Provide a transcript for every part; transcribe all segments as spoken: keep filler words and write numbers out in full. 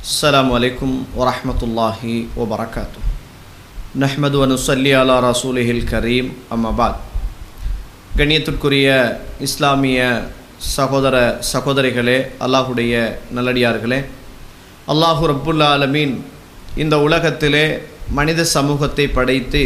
السلام عليكم ورحمة الله وبركاته نحمد ونصلي على رسوله الكريم أما بعد கண்ணியத்திற்குரிய இஸ்லாமிய சகோதர சகோதரிகளே, அல்லாஹுடைய நல்லடியார்களே, அல்லாஹு ரப்புல் ஆலமீன் இந்த உலகத்திலே மனித சமூகத்தை படைத்து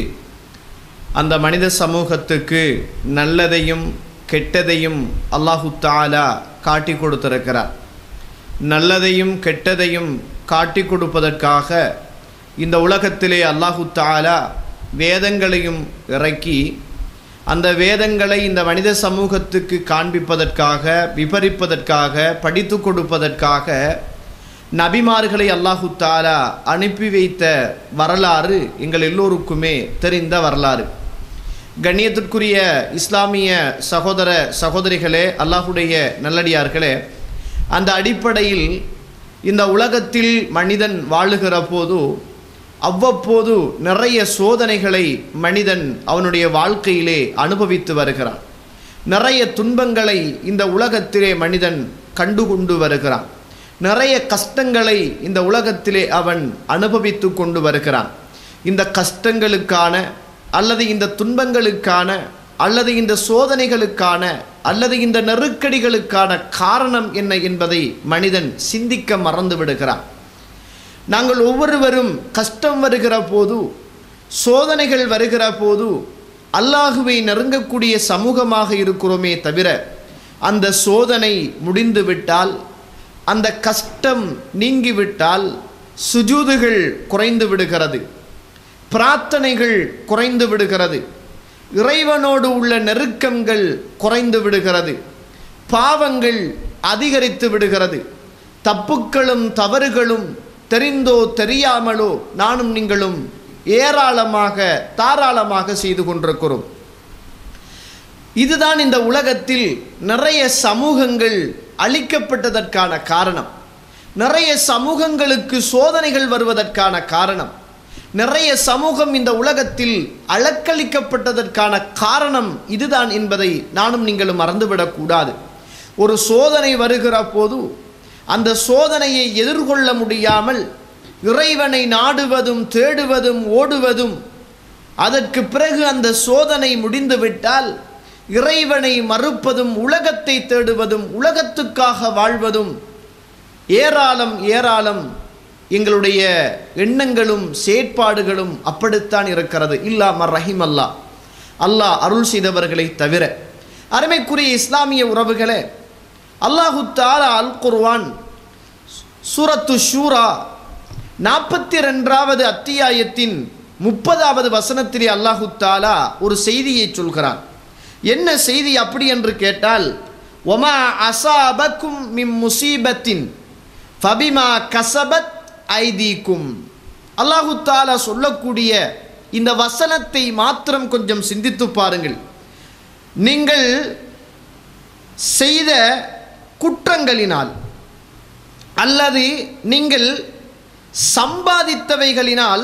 அந்த மனித சமூகத்துக்கு நல்லதையும் கெட்டதையும் அல்லாஹு தஆலா காட்டி கொடுத்திருக்கிறார். நல்லதையும் கெட்டதையும் காட்டி கொடுப்பதற்காக இந்த உலகத்திலே அல்லாஹு தஆலா வேதங்களையும் இறக்கி அந்த வேதங்களை இந்த மனித சமூகத்துக்கு காண்பிப்பதற்காக, விபரிப்பதற்காக, படித்து கொடுப்பதற்காக நபிமார்களை அல்லாஹு தஆலா அனுப்பி வைத்த வரலாறு எங்கள் எல்லோருக்குமே தெரிந்த வரலாறு. கண்ணியத்திற்குரிய இஸ்லாமிய சகோதர சகோதரிகளே, அல்லாஹுடைய நல்லடியார்களே, அந்த அடிப்படையில் இந்த உலகத்தில் மனிதன் வாழுகிற போது அவ்வப்போது நிறைய சோதனைகளை மனிதன் அவனுடைய வாழ்க்கையிலே அனுபவித்து வருகிறான். நிறைய துன்பங்களை இந்த உலகத்திலே மனிதன் கண்டுகொண்டு வருகிறான். நிறைய கஷ்டங்களை இந்த உலகத்திலே அவன் அனுபவித்து கொண்டு வருகிறான். இந்த கஷ்டங்களுக்கான அல்லது இந்த துன்பங்களுக்கான அல்லது இந்த சோதனைகளுக்கான அல்லது இந்த நெருக்கடிகளுக்கான காரணம் என்ன என்பதை மனிதன் சிந்திக்க மறந்து விடுகிறான். நாங்கள் ஒவ்வொருவரும் கஷ்டம் வருகிற போது, சோதனைகள் வருகிற போது அல்லாஹுவை நெருங்கக்கூடிய சமூகமாக இருக்கிறோமே தவிர, அந்த சோதனை முடிந்துவிட்டால், அந்த கஷ்டம் நீங்கிவிட்டால் சுஜூதுகள் குறைந்து விடுகிறது, பிரார்த்தனைகள் குறைந்து விடுகிறது, இறைவனோடு உள்ள நெருக்கங்கள் குறைந்து விடுகிறது, பாவங்கள் அதிகரித்து விடுகிறது, தப்புக்களும் தவறுகளும் தெரிந்தோ தெரியாமலோ நானும் நீங்களும் ஏராளமாக தாராளமாக செய்து கொண்டிருக்கிறோம். இதுதான் இந்த உலகத்தில் நிறைய சமூகங்கள் அழிக்கப்பட்டதற்கான காரணம். நிறைய சமூகங்களுக்கு சோதனைகள் வருவதற்கான காரணம். நிறைய சமூகம் இந்த உலகத்தில் அலக்களிக்கப்பட்டதற்கான காரணம் இதுதான் என்பதை நானும் நீங்களும் மறந்துவிடக்கூடாது. ஒரு சோதனை வருகிற போது அந்த சோதனையை எதிர்கொள்ள முடியாமல் இறைவனை நாடுவதும் தேடுவதும் ஓடுவதும், அதற்கு பிறகு அந்த சோதனை முடிந்துவிட்டால் இறைவனை மறுப்பதும் உலகத்தை தேடுவதும் உலகத்துக்காக வாழ்வதும் ஏராளம் ஏராளம் எங்களுடைய எண்ணங்களும் செயற்பாடுகளும் அப்படித்தான் இருக்கிறது. இல்லா மர் ரஹிம் அல்லா, அல்லாஹ் அருள் செய்தவர்களை தவிர. அருமைக்குரிய இஸ்லாமிய உறவுகளே, அல்லாஹு தஆலா அல் குர்ஆன் சூரத்து ஷூரா நாற்பத்தி ரெண்டாவது அத்தியாயத்தின் முப்பதாவது வசனத்திலே அல்லாஹு தஆலா ஒரு செய்தியை சொல்கிறான். என்ன செய்தி அப்படி என்று கேட்டால், ஒமா அஸாபக்கும் மின் முஸீபத்தின் ஃபபிமா கஸபத் ஐதீக்கும். அல்லாஹு தஆலா சொல்லக்கூடிய இந்த வசனத்தை மாத்திரம் கொஞ்சம் சிந்தித்து பாருங்கள். நீங்கள் செய்த குற்றங்களினால் அல்லது நீங்கள் சம்பாதித்தவைகளினால்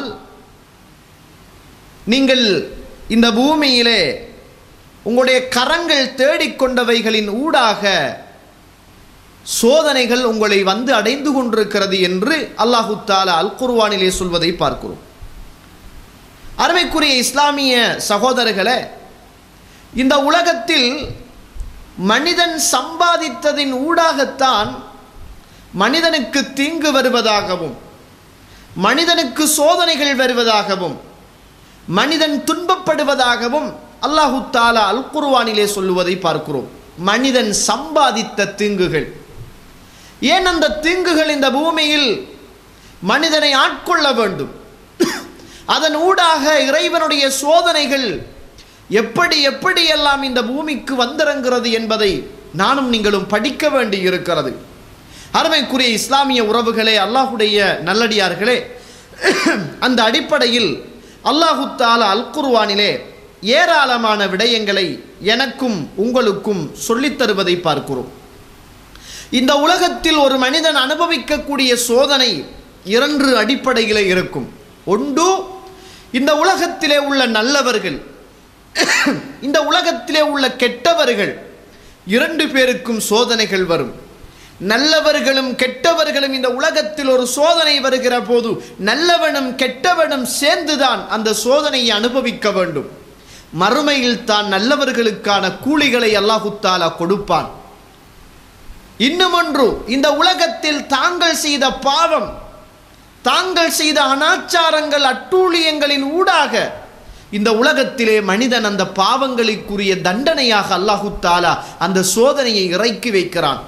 நீங்கள் இந்த பூமியிலே உங்களுடைய கரங்கள் தேடிக்கொண்டவைகளின் ஊடாக சோதனைகள் உங்களை வந்து அடைந்து கொண்டிருக்கிறது என்று அல்லாஹு தஆலா அல் குர்ஆனிலே சொல்வதை பார்க்கிறோம். அருமைக்குரிய இஸ்லாமிய சகோதரர்களே, இந்த உலகத்தில் மனிதன் சம்பாதித்ததின் ஊடாகத்தான் மனிதனுக்கு தீங்கு வருவதாகவும், மனிதனுக்கு சோதனைகள் வருவதாகவும், மனிதன் துன்பப்படுவதாகவும் அல்லாஹு தஆலா அல் குர்ஆனிலே சொல்லுவதை பார்க்கிறோம். மனிதன் சம்பாதித்த தீங்குகள். ஏன் அந்த தீங்குகள் இந்த பூமியில் மனிதனை ஆட்கொள்ள வேண்டும்? அதன் ஊடாக இறைவனுடைய சோதனைகள் எப்படி எப்படியெல்லாம் இந்த பூமிக்கு வந்திறங்குகிறது என்பதை நானும் நீங்களும் படிக்க வேண்டி இருக்கிறது. அருமைக்குரிய இஸ்லாமிய உறவுகளே, அல்லாஹுடைய நல்லடியார்களே, அந்த அடிப்படையில் அல்லாஹு தஆலா அல் குர்ஆனிலே ஏராளமான விடயங்களை எனக்கும் உங்களுக்கும் சொல்லித் தருவதை பார்க்கிறோம். இந்த உலகத்தில் ஒரு மனிதன் அனுபவிக்கக்கூடிய சோதனை இரண்டு அடிப்படையிலே இருக்கும். ஒன்று, இந்த உலகத்திலே உள்ள நல்லவர்கள், இந்த உலகத்திலே உள்ள கெட்டவர்கள் இரண்டு பேருக்கும் சோதனைகள் வரும். நல்லவர்களும் கெட்டவர்களும் இந்த உலகத்தில் ஒரு சோதனை வருகிற போது நல்லவனும் கெட்டவனும் சேர்ந்துதான் அந்த சோதனையை அனுபவிக்க வேண்டும். மறுமையில் தான் நல்லவர்களுக்கான கூலிகளை அல்லாஹு தஆலா கொடுப்பான். இன்னும் ஒன்று, இந்த உலகத்தில் தாங்கள் செய்த பாவம், தாங்கள் செய்த அனாச்சாரங்கள், அட்டூழியங்களின் ஊடாக இந்த உலகத்திலே மனிதன் அந்த பாவங்களுக்குரிய தண்டனையாக அல்லாஹு தஆலா அந்த சோதனையை இறக்கி வைக்கிறான்.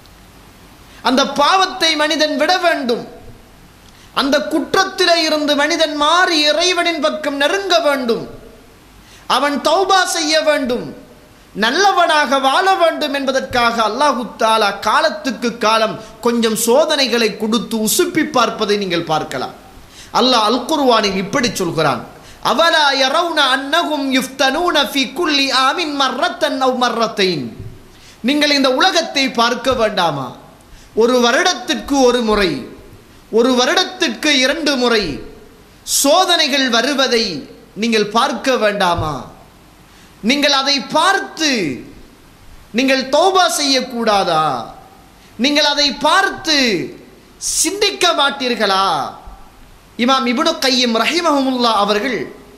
அந்த பாவத்தை மனிதன் விட வேண்டும். அந்த குற்றத்திலே இருந்து மனிதன் மாறி இறைவனின் பக்கம் நெருங்க வேண்டும். அவன் தௌபா செய்ய வேண்டும், நல்லவனாக வாழ வேண்டும் என்பதற்காக அல்லாஹு தஆலா காலத்துக்கு காலம் கொஞ்சம் சோதனைகளை கொடுத்து உசுப்பி பார்ப்பதை நீங்கள் பார்க்கலாம். அல்லாஹ் அல் குர்ஆனில் இப்படி சொல்கிறான், அவலா யரவுன அன்னஹும் யுஃப்தனூன ஃபீ குல்லி ஆமின் மர்ரத்தன் அவ் மர்ரத்தைன். நீங்கள் இந்த உலகத்தை பார்க்க வேண்டாமா? ஒரு வருடத்திற்கு ஒரு முறை, ஒரு வருடத்திற்கு இரண்டு முறை சோதனைகள் வருவதை நீங்கள் பார்க்க வேண்டாமா? நீங்கள் அதை பார்த்து நீங்கள் தௌபா செய்யக்கூடாதா? நீங்கள் அதை பார்த்து சிந்திக்க மாட்டீர்களா? இமாம் இப்னு கையிம் ரஹிமஹுமுல்லா அவர்கள்,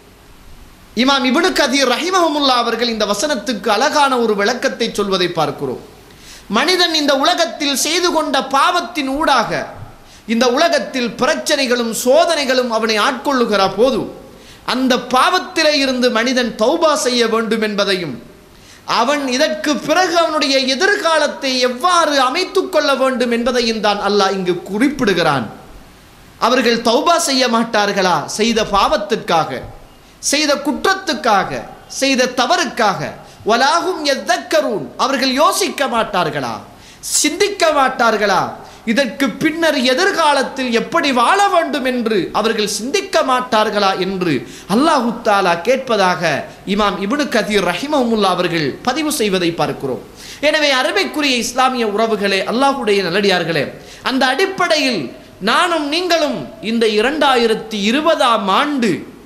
இமாம் இப்னு கதீர் ரஹிமஹுமுல்லா அவர்கள் இந்த வசனத்துக்கு அழகான ஒரு விளக்கத்தை சொல்வதை பார்க்கிறோம். மனிதன் இந்த உலகத்தில் செய்து கொண்ட பாவத்தின் ஊடாக இந்த உலகத்தில் பிரச்சனைகளும் சோதனைகளும் அவனை ஆட்கொள்ளுகிற போது அந்த பாவத்திலே இருந்து மனிதன் தௌபா செய்ய வேண்டும் என்பதையும், அவன் இதற்கு பிறகு அவனுடைய எதிர்காலத்தை எவ்வாறு அமைத்துக் கொள்ள வேண்டும் என்பதையும் தான் அல்லாஹ் இங்கு குறிப்பிடுகிறான். அவர்கள் தௌபா செய்ய மாட்டார்களா? செய்த பாவத்திற்காக, செய்த குற்றத்துக்காக, செய்த தவறுக்காக. வலாஹும் யதக்கரூன், அவர்கள் யோசிக்க மாட்டார்களா? சிந்திக்க மாட்டார்களா? இதற்கு பின்னர் எதிர்காலத்தில் எப்படி வாழ வேண்டும் என்று அவர்கள் சிந்திக்க மாட்டார்களா என்று அல்லாஹு தஆலா கேட்பதாக இமாம் இப்னு கதீர் ரஹிமஹுமுல்லா அவர்கள் பதிவு செய்வதை பார்க்கிறோம். எனவே அருமைக்குரிய இஸ்லாமிய உறவுகளே, அல்லாஹ்வுடைய நல்லடியார்களே, அந்த அடிப்படையில் நானும் நீங்களும் இந்த இரண்டாயிரத்தி இருபதாம் ஆண்டு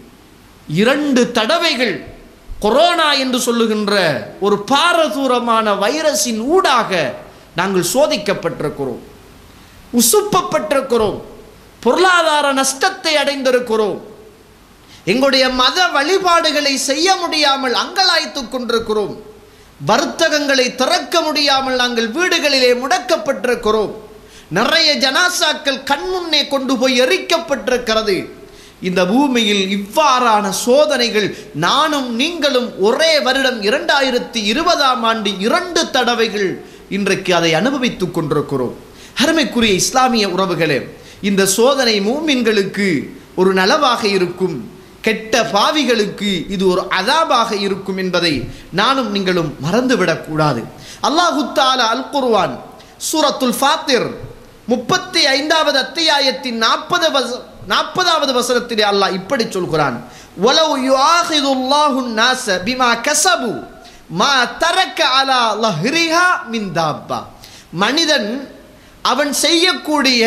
இரண்டு தடவைகள் கொரோனா என்று சொல்லுகின்ற ஒரு பாரதூரமான வைரஸின் ஊடாக நாங்கள் சோதிக்கப்பட்டிருக்கிறோம், உசுப்பப்பட்டிருக்கிறோம், பொருளாதார நஷ்டத்தை அடைந்திருக்கிறோம், எங்களுடைய மத வழிபாடுகளை செய்ய முடியாமல் அங்கலாய்த்துக் கொண்டிருக்கிறோம், வர்த்தகங்களை திறக்க முடியாமல் நாங்கள் வீடுகளிலே முடக்கப்பட்டிருக்கிறோம், நிறைய ஜனாசாக்கள் கண்முன்னே கொண்டு போய் எரிக்கப்பட்டிருக்கிறது. இந்த பூமியில் இவ்வாறான சோதனைகள் நானும் நீங்களும் ஒரே வருடம் இரண்டாயிரத்தி இருபதாம் ஆண்டு இரண்டு தடவைகள் இன்றைக்கு அதை அனுபவித்துக் கொண்டிருக்கிறோம். அருமைக்குரிய இஸ்லாமிய உறவுகளே, இந்த சோதனை மூமின்களுக்கு ஒரு நலவாக இருக்கும், கெட்ட பாவிகளுக்கு இது ஒரு அதாபாக இருக்கும் என்பதை நானும் நீங்களும் மறந்துவிடக்கூடாது. அல்லாஹு தஆலா அல் குர்ஆன் சூரத்துல் ஃபாத்திர் முப்பத்தி ஐந்தாவது அத்தியாயத்தின் நாற்பது நாற்பதாவது வசனத்திலே அல்லாஹ் இப்படி சொல்கிறான், வலவ் யுஆஹிதுல்லாஹு الناس பிமா கஸபு மா தரக்க அலா லஹ்ரிஹா மின் தாப்பா. மனிதன் அவன் செய்யக்கூடிய,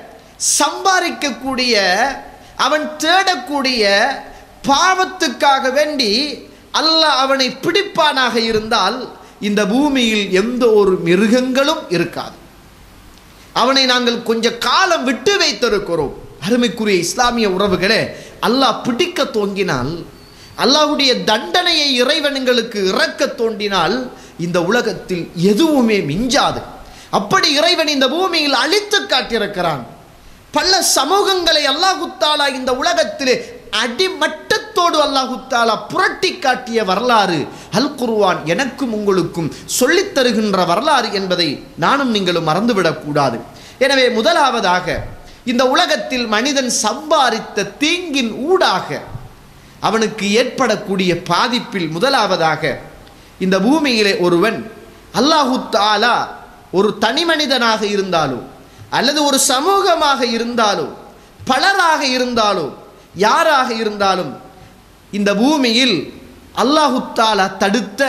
சம்பாதிக்கக்கூடிய, அவன் தேடக்கூடிய பாவத்துக்காக வேண்டி அல்லாஹ் அவனை பிடிப்பானாக இருந்தால் இந்த பூமியில் எந்த ஒரு மிருகங்களும் இருக்காது. அவனை நாங்கள் கொஞ்ச காலம் விட்டு வைத்திருக்கிறோம். அருமைக்குரிய இஸ்லாமிய உறவுகளே, அல்லாஹ் பிடிக்க தோன்றினால், அல்லாஹ்வுடைய தண்டனையை இறைவனுங்களுக்கு இறக்க தோன்றினால் இந்த உலகத்தில் எதுவுமே மிஞ்சாது. அப்படி இறைவன் இந்த பூமியில் அழித்து காட்டியிருக்கிறான். பல சமூகங்களை அல்லாஹு தஆலா இந்த உலகத்திலே அடிமட்டத்தோடு அல்லாஹு தஆலா புரட்டி காட்டிய வரலாறு அல் குர்ஆன் எனக்கும் உங்களுக்கும் சொல்லித் தருகின்ற வரலாறு என்பதை நானும் நீங்களும் மறந்துவிடக் கூடாது. எனவே முதலாவதாக இந்த உலகத்தில் மனிதன் சம்பாதித்த தீங்கின் ஊடாக அவனுக்கு ஏற்படக்கூடிய பாதிப்பில் முதலாவதாக இந்த பூமியிலே ஒருவன் அல்லாஹு தஆலா ஒரு தனி மனிதனாக இருந்தாலோ அல்லது ஒரு சமூகமாக இருந்தாலோ பலராக இருந்தாலோ யாராக இருந்தாலும் இந்த பூமியில் அல்லாஹு தஆலா தடுத்த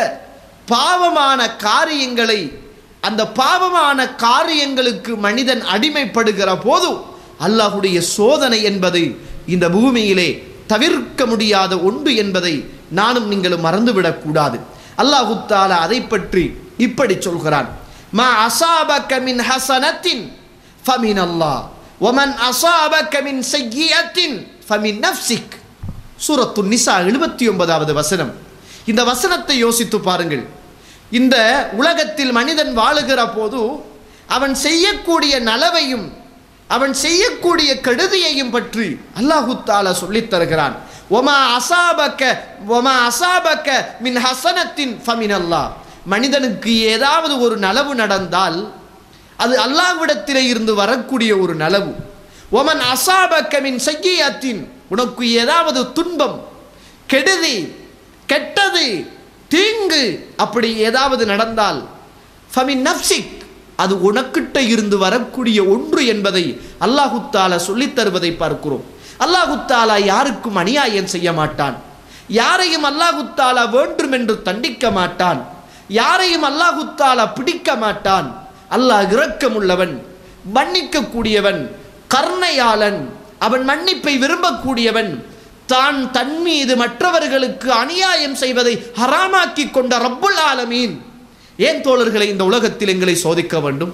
பாவமான காரியங்களை, அந்த பாவமான காரியங்களுக்கு மனிதன் அடிமைப்படுகிற போது அல்லாஹ்வுடைய சோதனை என்பது இந்த பூமியிலே தவிர்க்க முடியாத ஒன்று என்பதை நானும் நீங்களும் மறந்துவிடக்கூடாது. அல்லாஹு தஆலா அதை பற்றி இப்படி சொல்கிறான், மா அஸாபக மின் ஹஸனத்தின் ஃபமின் அல்லாஹ் வமன் அஸாபக மின் ஸய்யிஅத்தின் ஃபமின் நஃப்ஸிக். சூரத்து நிசா எழுபத்தி ஒன்பதாவது வசனம். இந்த வசனத்தை யோசித்து பாருங்கள். இந்த உலகத்தில் மனிதன் வாழுகிற போது அவன் செய்யக்கூடிய நலவையும் அவன் செய்யக்கூடிய கெடுதியையும் பற்றி அல்லாஹு தஆலா சொல்லித் தருகிறான். ஒமா அஸாபக ஒமா அஸாபக மின் ஹஸனத்தின் ஃபமின் அல்லாஹ். மனிதனுக்கு ஏதாவது ஒரு நலவு நடந்தால் அது அல்லாஹ்விடத்திலே இருந்து வரக்கூடிய ஒரு நலவு. ஒமன் அஸாபக மின் ஸய்யிஅத்தின், உனக்கு ஏதாவது துன்பம், கெடுதி, கெட்டது, தீங்கு அப்படி ஏதாவது நடந்தால் ஃபமின் நஃப்ஸிக், அது உனக்கிட்ட இருந்து வரக்கூடிய ஒன்று என்பதை அல்லாஹு தஆலா சொல்லித் தருவதை பார்க்கிறோம். அல்லாஹு தஆலா யாருக்கும் அநியாயம் செய்ய மாட்டான். யாரையும் அல்லாஹு தஆலா வேண்டும் என்று தண்டிக்க மாட்டான். யாரையும் அல்லாஹு தஆலா பிடிக்க மாட்டான். அல்லாஹ் இரக்கமுள்ளவன், மன்னிக்க கூடியவன், கருணையாளன். அவன் மன்னிப்பை விரும்பக்கூடியவன். தான் தன் மீது மற்றவர்களுக்கு அநியாயம் செய்வதை ஹராமாக்கி கொண்ட ரப்புல் ஆலமீன். ஏன் தோழர்களை இந்த உலகத்தில் எங்களை சோதிக்க வேண்டும்?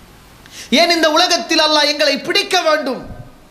ஏன் இந்த உலகத்தில் அல்லாஹ் எங்களை பிடிக்க வேண்டும்?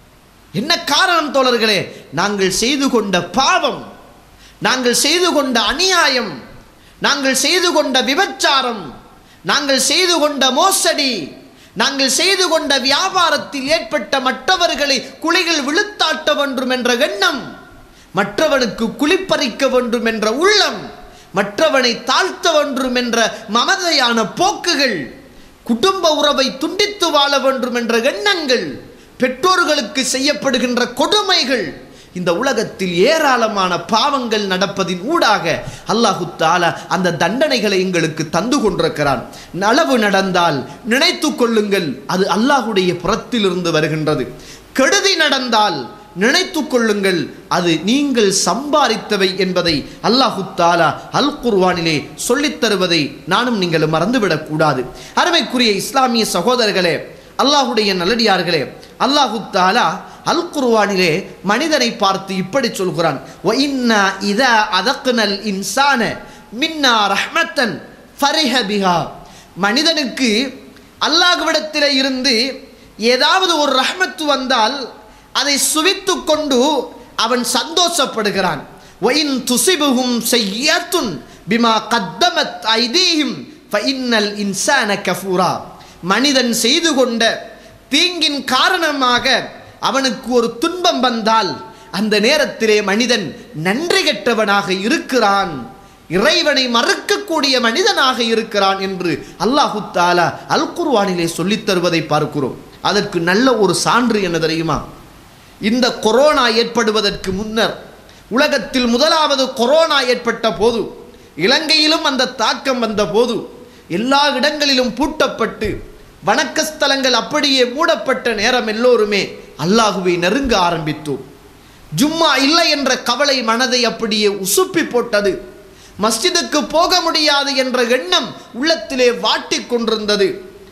என்ன காரணம் தோழர்களே? நாங்கள் செய்து கொண்ட பாவம், நாங்கள் செய்து கொண்ட அநியாயம், நாங்கள் செய்து கொண்ட விபச்சாரம், நாங்கள் செய்து கொண்ட மோசடி, நாங்கள் செய்து கொண்ட வியாபாரத்தில் ஏற்பட்ட மற்றவர்களை குழிகள் விழுத்தாட்ட வேண்டும் என்ற எண்ணம், மற்றவனுக்கு குளிப்பறிக்க வேண்டும் என்ற உள்ளம், மற்றவனை தாழ்த்த வேண்டும் என்ற மமதையான போக்குகள், குடும்ப உறவை துண்டித்து வாழ வேண்டும் என்ற எண்ணங்கள், பெற்றோர்களுக்கு செய்யப்படுகின்ற கொடுமைகள், இந்த உலகத்தில் ஏராளமான பாவங்கள் நடப்பதின் ஊடாக அல்லாஹு தஆலா அந்த தண்டனைகளை எங்களுக்கு தந்து கொண்டிருக்கிறான். நலவு நடந்தால் நினைத்து கொள்ளுங்கள், அது அல்லாஹுடைய புறத்திலிருந்து வருகின்றது. கெடுதி நடந்தால் நினைத்து கொள்ளுங்கள், அது நீங்கள் சம்பாதித்தவை என்பதை அல்லாஹு தஆலா அல் குர்ஆனிலே சொல்லித் தருவதை நானும் நீங்களும் மறந்துவிடக் கூடாது. அருமைக்குரிய இஸ்லாமிய சகோதரர்களே, அல்லாஹுடைய நல்லடியார்களே, அல்லாஹு தஆலா அல் குர்ஆனிலே மனிதனை பார்த்து இப்படி சொல்கிறான். வ இன்னா இதா அதக்னல் இன்சான மின்னா ரஹ்மத்தன் ஃபரிஹ பிஹா. மனிதனுக்கு அல்லாஹ்விடத்திலே இருந்து ஏதாவது ஒரு ரஹ்மத்து வந்தால் அதை சுவித்து கொண்டு அவன் சந்தோஷப்படுகிறான். வ இன் துஸிபுஹும் ஸய்யிஅத்துன் பிமா கத்தமத் ஐதீஹிம் ஃபஇன்னல் இன்சான கஃபூரா. மனிதன் செய்து கொண்ட தீங்கின் காரணமாக அவனுக்கு ஒரு துன்பம் வந்தால் அந்த நேரத்திலே மனிதன் நன்றி கெட்டவனாக இருக்கிறான், இறைவனை மறுக்கக்கூடிய மனிதனாக இருக்கிறான் என்று அல்லாஹு தஆலா அல் குர்ஆனிலே சொல்லித் தருவதை பார்க்கிறோம். அதற்கு நல்ல ஒரு சான்று என்ன தெரியுமா? இந்த கொரோனா ஏற்படுவதற்கு முன்னர் உலகத்தில் முதலாவது கொரோனா ஏற்பட்ட போது, இலங்கையிலும் அந்த தாக்கம் வந்த போது எல்லா இடங்களிலும் பூட்டப்பட்டு வணக்கஸ்தலங்கள் அப்படியே மூடப்பட்ட நேரம் எல்லோருமே அல்லாஹுவை நெருங்க ஆரம்பித்தோம். ஜும்மா இல்லை என்ற கவலை மனதை அப்படியே உசுப்பி போட்டது. மஸ்ஜிதுக்கு போக முடியாது என்ற எண்ணம் உள்ளத்திலே வாட்டிக் கொண்டிருந்தது.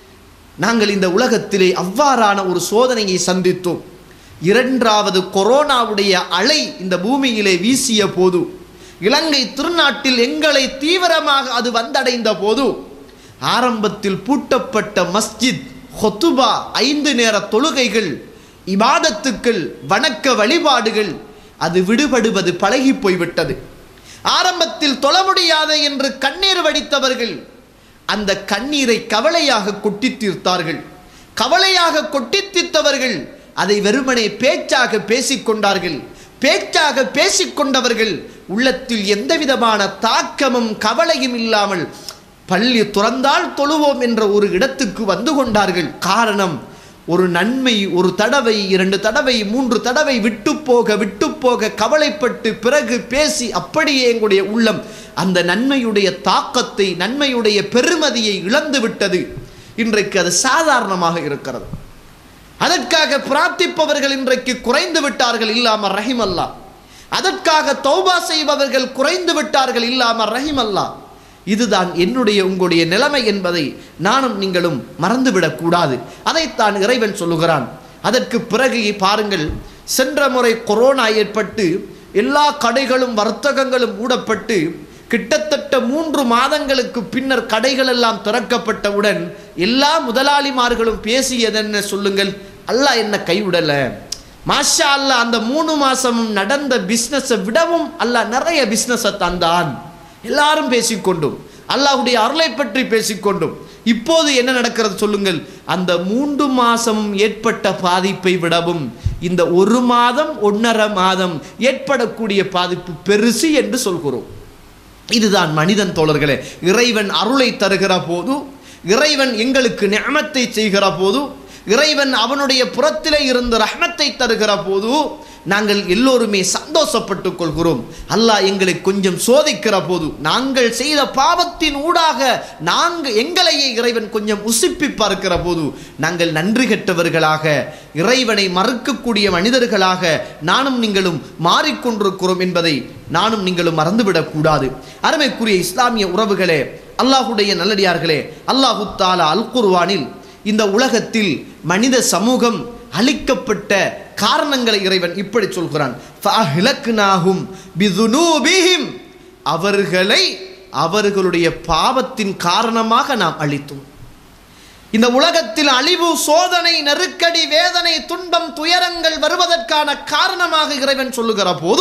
நாங்கள் இந்த உலகத்திலே அவ்வாறான ஒரு சோதனையை சந்தித்தோம். இரண்டாவது கொரோனாவுடைய அலை இந்த பூமியிலே வீசிய போது, இலங்கை திருநாட்டில் எங்களை தீவிரமாக அது வந்தடைந்த போது, ஆரம்பத்தில் பூட்டப்பட்ட மஸ்ஜித், ஹுதுபா, ஐந்து நேர தொழுகைகள், இபாதத்துக்கள், வணக்க வழிபாடுகள் அது விடுபடுவது பழகி போய்விட்டது. ஆரம்பத்தில் தொழ முடியாது என்று கண்ணீர் வடித்தவர்கள் அந்த கண்ணீரை கவலையாக கொட்டி தீர்த்தார்கள். கவலையாக கொட்டி தீர்த்தவர்கள் அதை வெறுமனே பேச்சாக பேசிக்கொண்டார்கள். பேச்சாக பேசிக்கொண்டவர்கள் உள்ளத்தில் எந்த விதமான தாக்கமும் கவலையும் இல்லாமல் பள்ளி துறந்தால் தொழுவோம் என்ற ஒரு இடத்துக்கு வந்து கொண்டார்கள். காரணம், ஒரு நன்மை ஒரு தடவை, இரண்டு தடவை, மூன்று தடவை விட்டு போக விட்டு போக கவலைப்பட்டு பிறகு பேசி அப்படியே எங்களுடைய உள்ளம் அந்த நன்மையுடைய தாக்கத்தை, நன்மையுடைய பெருமதியை இழந்து விட்டது. இன்றைக்கு அது சாதாரணமாக இருக்கிறது. அதற்காக பிரார்த்திப்பவர்கள் இன்றைக்கு குறைந்து விட்டார்கள், இல்லாம ரஹிமல்லா. அதற்காக தௌபா செய்பவர்கள் குறைந்து விட்டார்கள், இல்லாம ரஹிமல்லா. இதுதான் என்னுடைய உங்களுடைய நிலைமை என்பதை நானும் நீங்களும் மறந்துவிடக் கூடாது. அதைத்தான் இறைவன் சொல்லுகிறான். அதற்கு பிறகு பாருங்கள், சென்ற முறை கொரோனா ஏற்பட்டு எல்லா கடைகளும் வர்த்தகங்களும் மூடப்பட்டு கிட்டத்தட்ட மூன்று மாதங்களுக்கு பின்னர் கடைகள் எல்லாம் திறக்கப்பட்டவுடன் எல்லா முதலாளிமார்களும் பேசியதென்ன சொல்லுங்கள், அல்லாஹ் என்ன கைவிடல, மாஷா அல்லாஹ் அந்த மூணு மாசமும் நடந்த பிஸ்னஸை விடவும் அல்லாஹ் நிறைய பிஸ்னஸை தந்தான். எல்லாரும் பேசிக்கொண்டும் அல்லாஹ்வுடைய அருளை பற்றி பேசிக்கொண்டும். இப்போது என்ன நடக்கிறது சொல்லுங்கள், அந்த மூன்று மாசமும் ஏற்பட்ட பாதிப்பை விடவும் இந்த ஒரு மாதம் ஒன்னரை மாதம் ஏற்படக்கூடிய பாதிப்பு பெருசு என்று சொல்கிறோம். இதுதான் மனிதன் தோழர்களே. இறைவன் அருளை தருகிற போது, இறைவன் எங்களுக்கு நிஅமத்தை செய்கிற போது, இறைவன் அவனுடைய புறத்திலே இருந்து ரஹ்மத்தை தருகிற போது நாங்கள் எல்லோருமே சந்தோஷப்பட்டுக் கொள்கிறோம். அல்லாஹ் எங்களை கொஞ்சம் சோதிக்கிற போது, நாங்கள் செய்த பாவத்தின் ஊடாக நாங்கள் எங்களையே இறைவன் கொஞ்சம் உசுப்பி பார்க்கிற போது நாங்கள் நன்றி கெட்டவர்களாக, இறைவனை மறுக்கக்கூடிய மனிதர்களாக நானும் நீங்களும் மாறிக்கொண்டிருக்கிறோம் என்பதை நானும் நீங்களும் மறந்துவிடக் கூடாது. அருமைக்குரிய இஸ்லாமிய உறவுகளே, அல்லாஹுடைய நல்லடியார்களே, அல்லாஹு தஆலா அல் குர்ஆனில் இந்த உலகத்தில் மனித சமூகம் அழிக்கப்பட்ட காரணங்களை இறைவன் இப்படி சொல்கிறான், ஃபஅஹ்லக்னாஹும் பிதுனூபிஹிம், அவர்களை அவர்களுடைய பாவத்தின் காரணமாக நாம் அழித்தோம். இந்த உலகத்தில் அழிவு, சோதனை, நெருக்கடி, வேதனை, துன்பம், துயரங்கள் வருவதற்கான காரணமாக இறைவன் சொல்லுகிற போது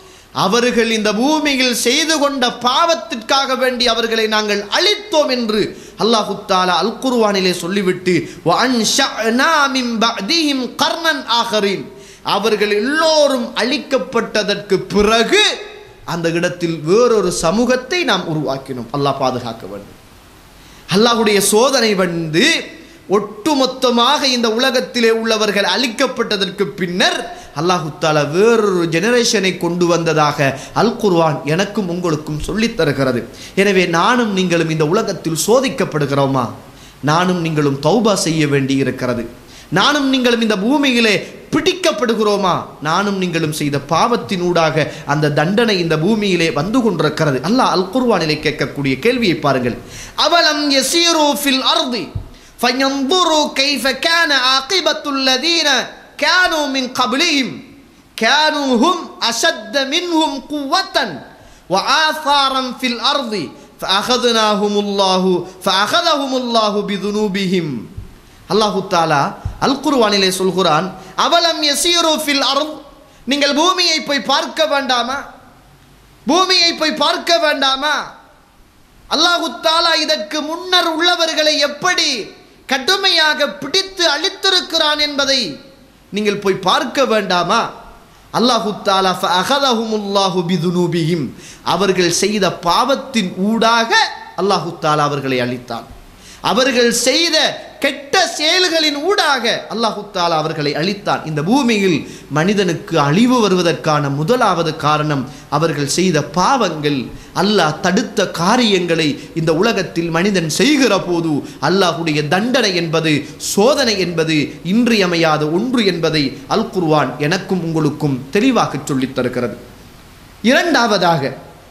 அவர்கள் இந்த பூமியில் செய்து கொண்ட பாவத்திற்காக வேண்டி அவர்களை நாங்கள் அழித்தோம் என்று அல்லாஹு தஆலா அல் குர்ஆனிலே சொல்லிவிட்டு வஅன்ஷஅனா மின் பஅதிஹிம் கர்னன் ஆகரீன், அவர்கள் எல்லோரும் அழிக்கப்பட்டதற்கு பிறகு அந்த இடத்தில் வேறொரு சமூகத்தை நாம் உருவாக்கினோம். அல்லாஹ் பாதுகாக்க வேண்டும். அல்லாஹ்வுடைய சோதனை வந்து ஒட்டுமொத்தமாக இந்த உலகத்திலே உள்ளவர்கள் அழிக்கப்பட்டதற்கு பின்னர் அல்லாஹு தஆலா வேறொரு ஜெனரேஷனை கொண்டு வந்ததாக அல் குர்ஆன் எனக்கும் உங்களுக்கும் சொல்லித் தருகிறது. எனவே நானும் நீங்களும் இந்த உலகத்தில் சோதிக்கப்படுகிறோமா? நானும் நீங்களும் தௌபா செய்ய வேண்டி இருக்கிறது. நானும் நீங்களும் இந்த பூமியிலே பிடிக்கப்படுகிறோமா? நானும் நீங்களும் செய்த பாவத்தினூடாக அந்த தண்டனை இந்த பூமியிலே வந்து கொண்டிருக்கிறது. அல்லாஹ் அல் குர்ஆனிலே கேட்கக்கூடிய கேள்வியை பாருங்கள். அவலம் யஸீரு ஃபில் அர்தி ஃபயன்துரு கைஃப கான ஆகிபத்துல் லதீன كانوا من قبلهم كانوا هم أشد منهم قوة وآثارا في الأرض فأخذناهم الله فأخذهم الله بذنوبهم. الله تعالى القرآனிலே சொல்கிறான், அவலம் யஸீரு ஃபில் அர்த், நீங்கள் பூமியை போய் பார்க்க வேண்டாமா? பூமியை போய் பார்க்க வேண்டாமா? அல்லாஹ் தஆலா இதற்கு முன்னர் உள்ளவர்களை எப்படி கடுமையாக பிடித்து அழித்திருக்கிறான் என்பதை நீங்கள் போய் பார்க்க வேண்டாமா? அல்லாஹு தஆலா ஃபஅகதஹுமுல்லாஹு பிதுனூபிஹிம், அவர்கள் செய்த பாவத்தின் ஊடாக அல்லாஹு தஆலா அவர்களை அழித்தான். அவர்கள் செய்த கெட்ட செயல்களின் ஊடாக அல்லாஹு தஆலா அவர்களை அழித்தான். இந்த பூமியில் மனிதனுக்கு அழிவு வருவதற்கான முதலாவது காரணம் அவர்கள் செய்த பாவங்கள். அல்லாஹ் தடுத்த காரியங்களை இந்த உலகத்தில் மனிதன் செய்கிற போது அல்லாஹ்வுடைய தண்டனை என்பது, சோதனை என்பது இன்றியமையாத ஒன்று என்பதை அல் குர்ஆன் எனக்கும் உங்களுக்கும் தெளிவாக சொல்லித் தருகிறது. இரண்டாவதாக,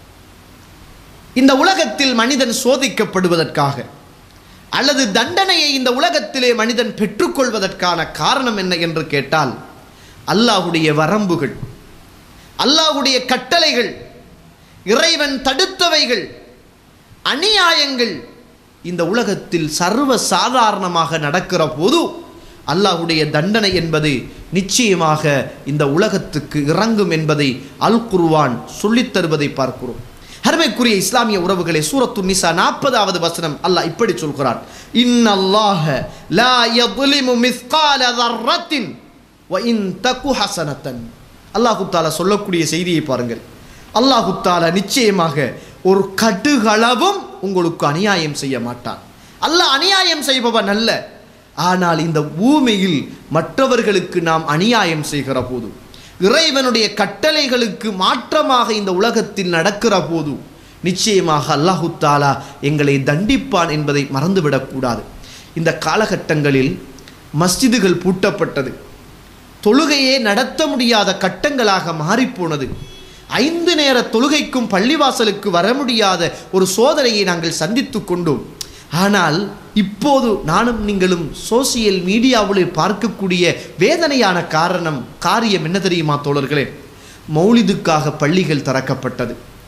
இந்த உலகத்தில் மனிதன் சோதிக்கப்படுவதற்காக அல்லது தண்டனையை இந்த உலகத்திலே மனிதன் பெற்றுக்கொள்வதற்கான காரணம் என்ன என்று கேட்டால், அல்லாஹ்வுடைய வரம்புகள், அல்லாஹ்வுடைய கட்டளைகள், இறைவன் தடுத்தவைகள், அநியாயங்கள் இந்த உலகத்தில் சர்வ சாதாரணமாக நடக்கிற போது அல்லாஹ்வுடைய தண்டனை என்பது நிச்சயமாக இந்த உலகத்துக்கு இறங்கும் என்பதை அல் குர்ஆன் சொல்லித் தருவதை பார்க்கிறோம். அருமைக்குரிய இஸ்லாமிய உறவுகளே, சூரத்து நிசா நாற்பதாவது வசனம் அல்லாஹ் இப்படி சொல்கிறான், இன்னல்லாஹ லா யظ்லிமு மிஸ்கால தர்ரத்தின் வ இன் தகு ஹஸனத்தன். அல்லாஹ் தஆலா சொல்லக்கூடிய செய்தியை பாருங்கள். அல்லாஹ் தஆலா நிச்சயமாக ஒரு கடுகளவும் உங்களுக்கு அநியாயம் செய்ய மாட்டான். அல்லாஹ் அநியாயம் செய்பவன் அல்ல. ஆனால் இந்த பூமியில் மற்றவர்களுக்கு நாம் அநியாயம் செய்கிற போது, இறைவனுடைய கட்டளைகளுக்கு மாற்றமாக இந்த உலகத்தில் நடக்கிற போது நிச்சயமாக அல்லாஹு தஆலா எங்களை தண்டிப்பான் என்பதை மறந்துவிடக்கூடாது. இந்த காலகட்டங்களில் மஸ்ஜிதுகள் பூட்டப்பட்டது, தொழுகையே நடத்த முடியாத கட்டங்களாக மாறிப்போனது. ஐந்து நேர தொழுகைக்கும் பள்ளிவாசலுக்கு வர முடியாத ஒரு சோதனையை நாங்கள் சந்தித்து கொண்டோம். ஆனால் இப்போது நானும் நீங்களும் சோசியல் மீடியாவில் பார்க்கக்கூடிய வேதனையான காரணம் காரியம் என்ன தெரியுமா தோழர்களே? மௌலிதுக்காக பள்ளிகள் திறக்கப்பட்டது,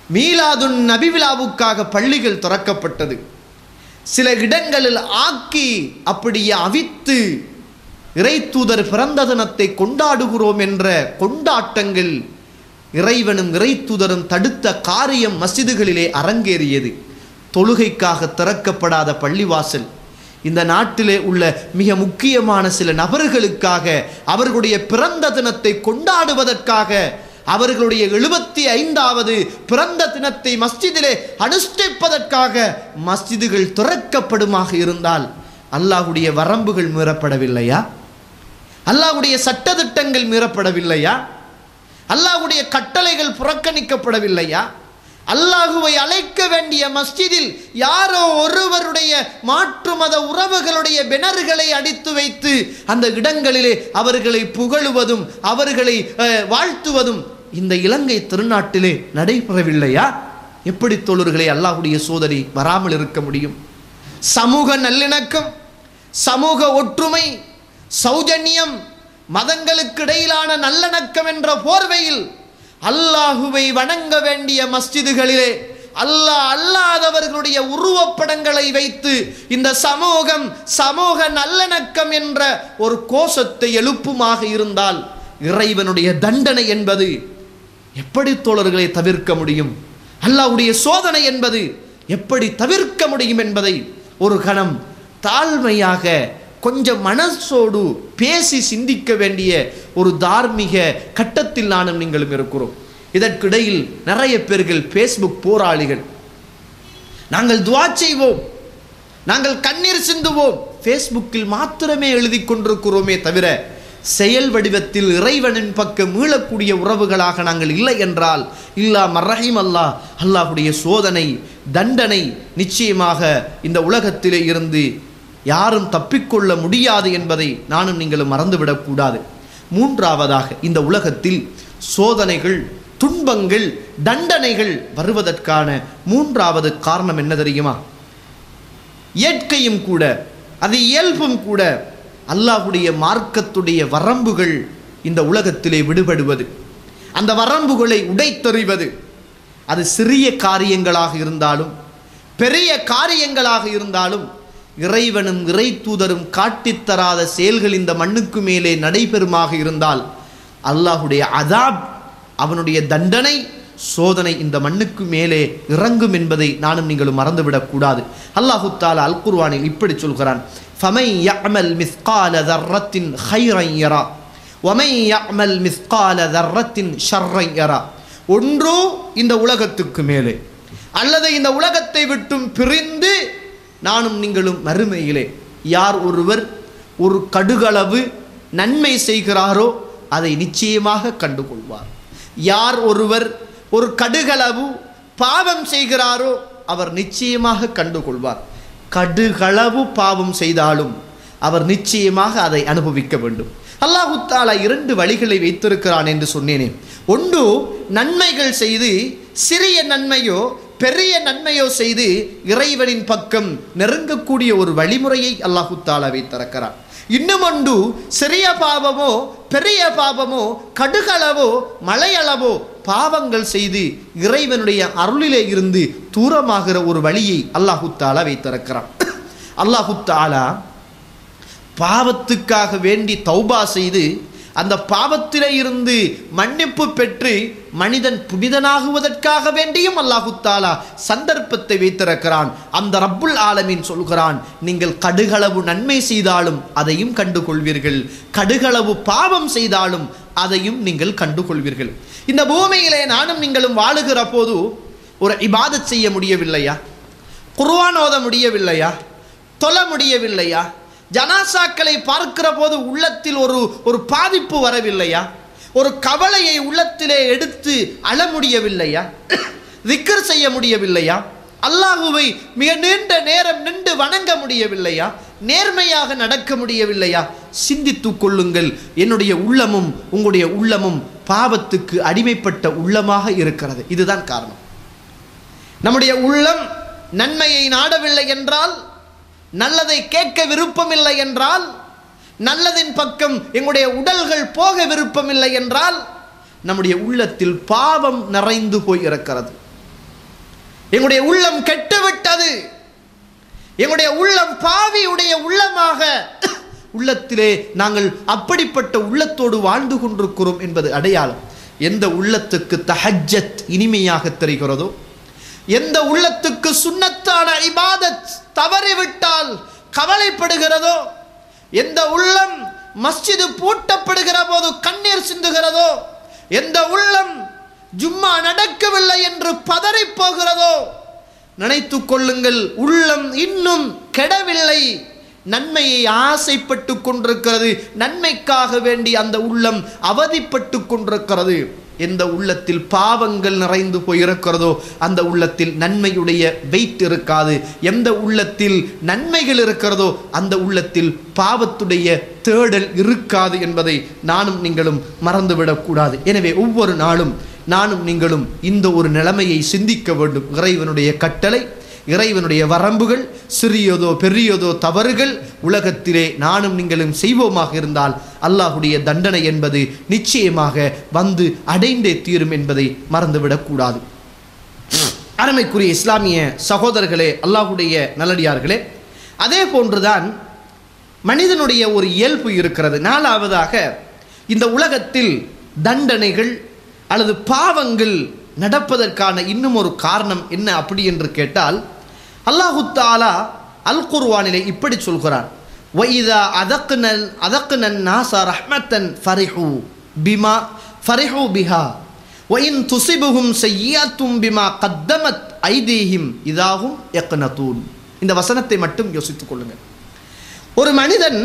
மீலாதுன் நபி விழாவுக்காக பள்ளிகள் திறக்கப்பட்டது. சில இடங்களில் ஆக்கி அப்படியே அவித்து இறை தூதர் பிறந்த தினத்தை கொண்டாடுகிறோம் என்ற கொண்டாட்டங்கள் இறைவனும் இறை தூதரும் தடுத்த காரியம் மஸ்ஜிதுகளிலே அரங்கேறியது. தொழுகைக்காக திறக்கப்படாத பள்ளிவாசல் இந்த நாட்டிலே உள்ள மிக முக்கியமான சில நபர்களுக்காக அவர்களுடைய பிறந்த தினத்தை கொண்டாடுவதற்காக அவர்களுடைய எழுபத்தி ஐந்தாவது பிறந்த தினத்தை மஸ்ஜிதிலே அனுஷ்டிப்பதற்காக மஸ்ஜிதுகள் திறக்கப்படுமாக இருந்தால் அல்லாஹ்வுடைய வரம்புகள் மீறப்படவில்லையா? அல்லாஹ்வுடைய சட்டதிட்டங்கள் மீறப்படவில்லையா? அல்லாஹ்வுடைய கட்டளைகள் புறக்கணிக்கப்படவில்லையா? அல்லாஹுவை அழைக்க வேண்டிய மஸ்ஜிதில் யாரோ ஒருவருடைய மாற்று மத உறவுகளுடைய பெனர்களை அடித்து வைத்து அந்த இடங்களிலே அவர்களை புகழுவதும் அவர்களை வாழ்த்துவதும் இந்த இலங்கை திருநாட்டிலே நடைபெறவில்லையா? எப்படி தோழர்களே அல்லாஹ்வுடைய சோதனை வராமல் இருக்க முடியும்? சமூக நல்லிணக்கம், சமூக ஒற்றுமை, சௌஜன்யம், மதங்களுக்கு இடையிலான நல்லிணக்கம் என்ற போர்வையில் அல்லாஹுவை வணங்க வேண்டிய மஸ்ஜிதுகளிலே அல்லாஹ் அல்லாதவர்களுடைய உருவப்படங்களை வைத்து இந்த சமூகம் சமூக நல்லிணக்கம் என்ற ஒரு கோஷத்தை எழுப்புமாக இருந்தால் இறைவனுடைய தண்டனை என்பது எப்படி தோழர்களை தவிர்க்க முடியும்? அல்லாஹ்வுடைய சோதனை என்பது எப்படி தவிர்க்க முடியும் என்பதை ஒரு கணம் தாழ்மையாக கொஞ்சம் மனசோடு பேசி சிந்திக்க வேண்டிய ஒரு தார்மீக கட்டத்தில் நானும் நீங்களும் இருக்கிறோம். இதற்கிடையில் நிறைய பேர்கள் ஃபேஸ்புக் போராளிகள், நாங்கள் துஆ செய்வோம், நாங்கள் கண்ணீர் சிந்துவோம், ஃபேஸ்புக்கில் மாத்திரமே எழுதி கொண்டிருக்கிறோமே தவிர செயல் வடிவத்தில் இறைவனின் பக்கம் மீளக்கூடிய உறவுகளாக நாங்கள் இல்லை என்றால் இல்லா மர்ரஹீம் அல்லாஹ் அல்லாஹ்வுடைய சோதனை தண்டனை நிச்சயமாக இந்த உலகத்திலே இருந்து யாரும் தப்பிக்கொள்ள முடியாது என்பதை நானும் நீங்களும் மறந்துவிடக்கூடாது. மூன்றாவதாக இந்த உலகத்தில் சோதனைகள் துன்பங்கள் தண்டனைகள் வருவதற்கான மூன்றாவது காரணம் என்ன தெரியுமா? இயற்கையும் கூட அது இயல்பும் கூட அல்லாஹ்வுடைய மார்க்கத்துடைய வரம்புகள் இந்த உலகத்திலே விடுபடுவது, அந்த வரம்புகளை உடைத்தெறிவது. அது சிறிய காரியங்களாக இருந்தாலும் பெரிய காரியங்களாக இருந்தாலும் இறைவனும் இறை தூதரும் காட்டித்தராத செயல்கள் இந்த மண்ணுக்கு மேலே நடைபெறுமாக இருந்தால் அல்லாஹ்வுடைய அதாப், அவனுடைய தண்டனை சோதனை இந்த மண்ணுக்கு மேலே இறங்கும் என்பதை நானும் நீங்களும் மறந்துவிடக்கூடாது. அல்லாஹு தஆலா அல் குர்ஆனில் இப்படி சொல்கிறான், ஃபமன் யஅமல் மிஸ்கால தர்ரத்தின் கைரன் யரா வமன் யஅமல் மிஸ்கால தர்ரத்தின் ஷர்ரன் யரா. ஒன்று இந்த உலகத்துக்கு மேலே அல்லது இந்த உலகத்தை விட்டும் பிரிந்து நானும் நீங்களும் மறுமையிலே யார் ஒருவர் ஒரு கடுகளவு நன்மை செய்கிறாரோ அதை நிச்சயமாக கண்டுகொள்வார். யார் ஒருவர் ஒரு கடுகளவு பாவம் செய்கிறாரோ அவர் நிச்சயமாக கண்டுகொள்வார். கடுகளவு பாவம் செய்தாலும் அவர் நிச்சயமாக அதை அனுபவிக்க வேண்டும். அல்லாஹு தஆலா இரண்டு வழிகளை வைத்திருக்கிறான் என்று சொன்னேனே. ஒன்று, நன்மைகள் செய்து சிறிய நன்மையோ பெரிய நன்மையோ செய்து இறைவனின் பக்கம் நெருங்கக்கூடிய ஒரு வழிமுறையை அல்லாஹு தஆலா வைத்திருக்கிறான். இன்னும் ஒன்று, சிறிய பாவமோ பெரிய பாவமோ கடுகளவோ மலையளவோ பாவங்கள் செய்து இறைவனுடைய அருளிலே இருந்து தூரமாகிற ஒரு வழியை அல்லாஹு தஆலா வைத்திருக்கிறான். அல்லாஹு தஆலா பாவத்துக்காக வேண்டி தௌபா செய்து அந்த பாவத்திலே இருந்து மன்னிப்பு பெற்று மனிதன் புனிதனாகுவதற்காக வேண்டியும் அல்லாஹு தஆலா சந்தர்ப்பத்தை வைத்திருக்கிறான். அந்த ரப்புல் ஆலமீன் சொல்கிறான், நீங்கள் கடுகளவு நன்மை செய்தாலும் அதையும் கண்டுகொள்வீர்கள், கடுகளவு பாவம் செய்தாலும் அதையும் நீங்கள் கண்டுகொள்வீர்கள். இந்த பூமியிலே நானும் நீங்களும் வாழுகிற போது ஒரு இபாதத் செய்ய முடியவில்லையா? குர்ஆன் ஓத முடியவில்லையா? தொழ முடியவில்லையா? ஜனாசாக்களை பார்க்கிற போது உள்ளத்தில் ஒரு ஒரு பாதிப்பு வரவில்லையா? ஒரு கவலையை உள்ளத்திலே எடுத்து அழ முடியவில்லையா? திக்ர் செய்ய முடியவில்லையா? அல்லாஹுவை மிக நீண்ட நேரம் நின்று வணங்க முடியவில்லையா? நேர்மையாக நடக்க முடியவில்லையா? சிந்தித்து கொள்ளுங்கள். என்னுடைய உள்ளமும் உங்களுடைய உள்ளமும் பாவத்துக்கு அடிமைப்பட்ட உள்ளமாக இருக்கிறது. இதுதான் காரணம். நம்முடைய உள்ளம் நன்மையை நாடவில்லை என்றால், நல்லதை கேட்க விருப்பமில்லை என்றால், நல்லதின் பக்கம் எங்களுடைய உடல்கள் போக விருப்பமில்லை என்றால் நம்முடைய உள்ளத்தில் பாவம் நிறைந்து போய் இருக்கிறது. எங்களுடைய உள்ளம் கெட்டுவிட்டது, எங்களுடைய உள்ளம் பாவியுடைய உள்ளமாக உள்ளத்திலே நாங்கள் அப்படிப்பட்ட உள்ளத்தோடு வாழ்ந்து கொண்டிருக்கிறோம் என்பது அடையாளம். எந்த உள்ளத்துக்கு தஹஜ்ஜத் இனிமையாக தெரிகிறதோ, எந்த உள்ளத்துக்கு சுன்னத்தான இபாதத் தவறிவிட்டால் கவலைப்படுகிறதோ, எந்த உள்ளம் மஸ்ஜிது பூட்டப்படுகிற போது கண்ணீர் சிந்துகிறதோ, எந்த உள்ளம் ஜும்மா நடக்கவில்லை என்று பதறி போகிறதோ, நினைத்து கொள்ளுங்கள், உள்ளம் இன்னும் கெடவில்லை, நன்மையை ஆசைப்பட்டு கொண்டிருக்கிறது, நன்மைக்காக வேண்டி அந்த உள்ளம் அவதிப்பட்டு கொண்டிருக்கிறது. எந்த உள்ளத்தில் பாவங்கள் நிறைந்து போயிருக்கிறதோ அந்த உள்ளத்தில் நன்மையுடைய வெயிட் இருக்காது. எந்த உள்ளத்தில் நன்மைகள் இருக்கிறதோ அந்த உள்ளத்தில் பாவத்துடைய தேடல் இருக்காது என்பதை நானும் நீங்களும் மறந்துவிடக்கூடாது. எனவே ஒவ்வொரு நாளும் நானும் நீங்களும் இந்த ஒரு நிலைமையை சிந்திக்க வேண்டும். இறைவனுடைய கட்டளை, இறைவனுடைய வரம்புகள், சிறியதோ பெரியதோ தவறுகள் உலகத்திலே நானும் நீங்களும் செய்வோமாக இருந்தால் அல்லாஹுடைய தண்டனை என்பது நிச்சயமாக வந்து அடைந்தே தீரும் என்பதை மறந்துவிடக்கூடாது. அருமைக்குரிய இஸ்லாமிய சகோதரர்களே, அல்லாஹுடைய நல்லடியார்களே, அதே போன்றுதான் மனிதனுடைய ஒரு இயல்பு இருக்கிறது. நாலாவதாக, இந்த உலகத்தில் தண்டனைகள் அல்லது பாவங்கள் நடப்பதற்கான இன்னும் ஒரு காரணம் என்ன அப்படி என்று கேட்டால், அல்லாஹு தஆலா அல் குர்ஆனிலே இப்படி சொல்கிறான், வஇதா அதக்னல் அதக்னன் நாஸ ரஹ்மத்தன் ஃபரிஹு பிமா ஃபரிஹு பிஹா வஇன் துஸிபுஹும் ஸய்யிஅத்தும் பிமா கத்தமத் ஐதீஹிம் இதாஹும் யக்னதூன். இந்த வசனத்தை மட்டும் யோசித்துக் கொள்ளுங்கள். ஒரு மனிதன்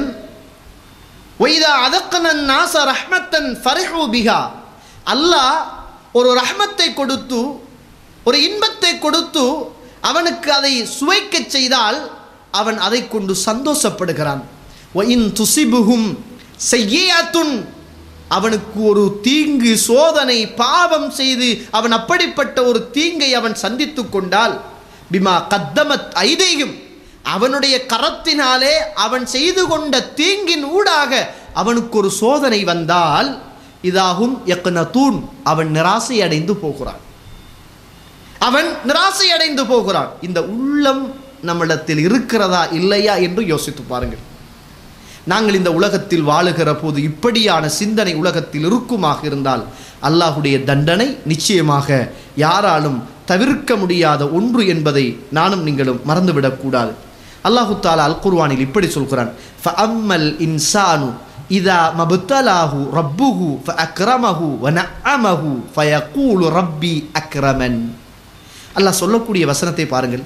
வஇதா அதக்னன் நாஸ ரஹ்மத்தன் ஃபரிஹு பிஹா, அல்லாஹ் ஒரு ரஹ்மத்தை கொடுத்து, ஒரு இன்பத்தை கொடுத்து அவனுக்கு அதை சுவைக்க செய்தால் அவன் அதை கொண்டு சந்தோஷப்படுகிறான். வஇன் துஸிபுஹும் ஸய்யிஅத்துன், அவனுக்கு ஒரு தீங்கு, சோதனை, பாவம் செய்து அவன் அப்படிப்பட்ட ஒரு தீங்கை அவன் சந்தித்து கொண்டால், பிமா கத்தமத் ஐதீஹிம், அவனுடைய கரத்தினாலே அவன் செய்து கொண்ட தீங்கின் ஊடாக அவனுக்கு ஒரு சோதனை வந்தால், இதாகும் யக்னதூன், அவன் நிராசை அடைந்து போகிறான், அவன் நிராசை அடைந்து போகிறான். இந்த உள்ளம் நம்மிடத்தில் இருக்கிறதா இல்லையா என்று யோசித்து பாருங்கள். நாங்கள் இந்த உலகத்தில் வாழுகிற போது இப்படியான சிந்தனை உலகத்தில் இருக்குமாக இருந்தால் அல்லாஹுடைய தண்டனை நிச்சயமாக யாராலும் தவிர்க்க முடியாத ஒன்று என்பதை நானும் நீங்களும் மறந்துவிடக்கூடாது. அல்லாஹு தஆலா அல் குர்ஆனில் இப்படி சொல்கிறான், ஃபஅம்மல் இன்சானு இதா மப்தலாஹு ரப்புஹு ஃபஅக்ரமஹு வனஅமஹு ஃபயகூலு ரப்பி அக்ரமன். அல்லாஹ் சொல்லக்கூடிய வசனத்தை பாருங்கள்.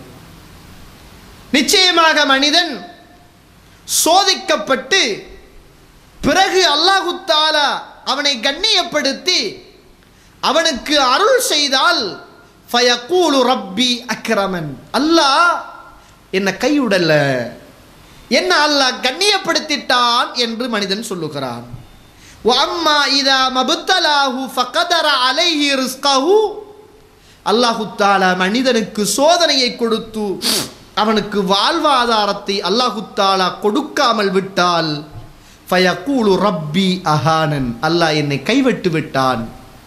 நிச்சயமாக மனிதன் சோதிக்கப்பட்டு பிறகு அல்லாஹு தஆலா அவனை கண்ணியப்படுத்தி அவனுக்கு அருள் செய்தால் ஃபயகூலு ரப்பி அக்ரமன், அல்லாஹ் என்ன கையுடல்ல, என்ன அல்லாஹ் கண்ணியப்படுத்திட்டான் என்று மனிதன் சொல்லுகிறான். வஅம்மா இதா மப்தலாஹு ஃபகதர அலைஹி ரிஸ்கஹு, அல்லாஹு தஆலா மனிதனுக்கு சோதனையை கொடுத்து அவனுக்கு வாழ்வாதாரத்தை அல்லாஹு தஆலா கொடுக்காமல் விட்டால், ஃபயகூலு ரப்பி அஹானன், அல்லாஹ் என்னை கைவிட்டு விட்டான்,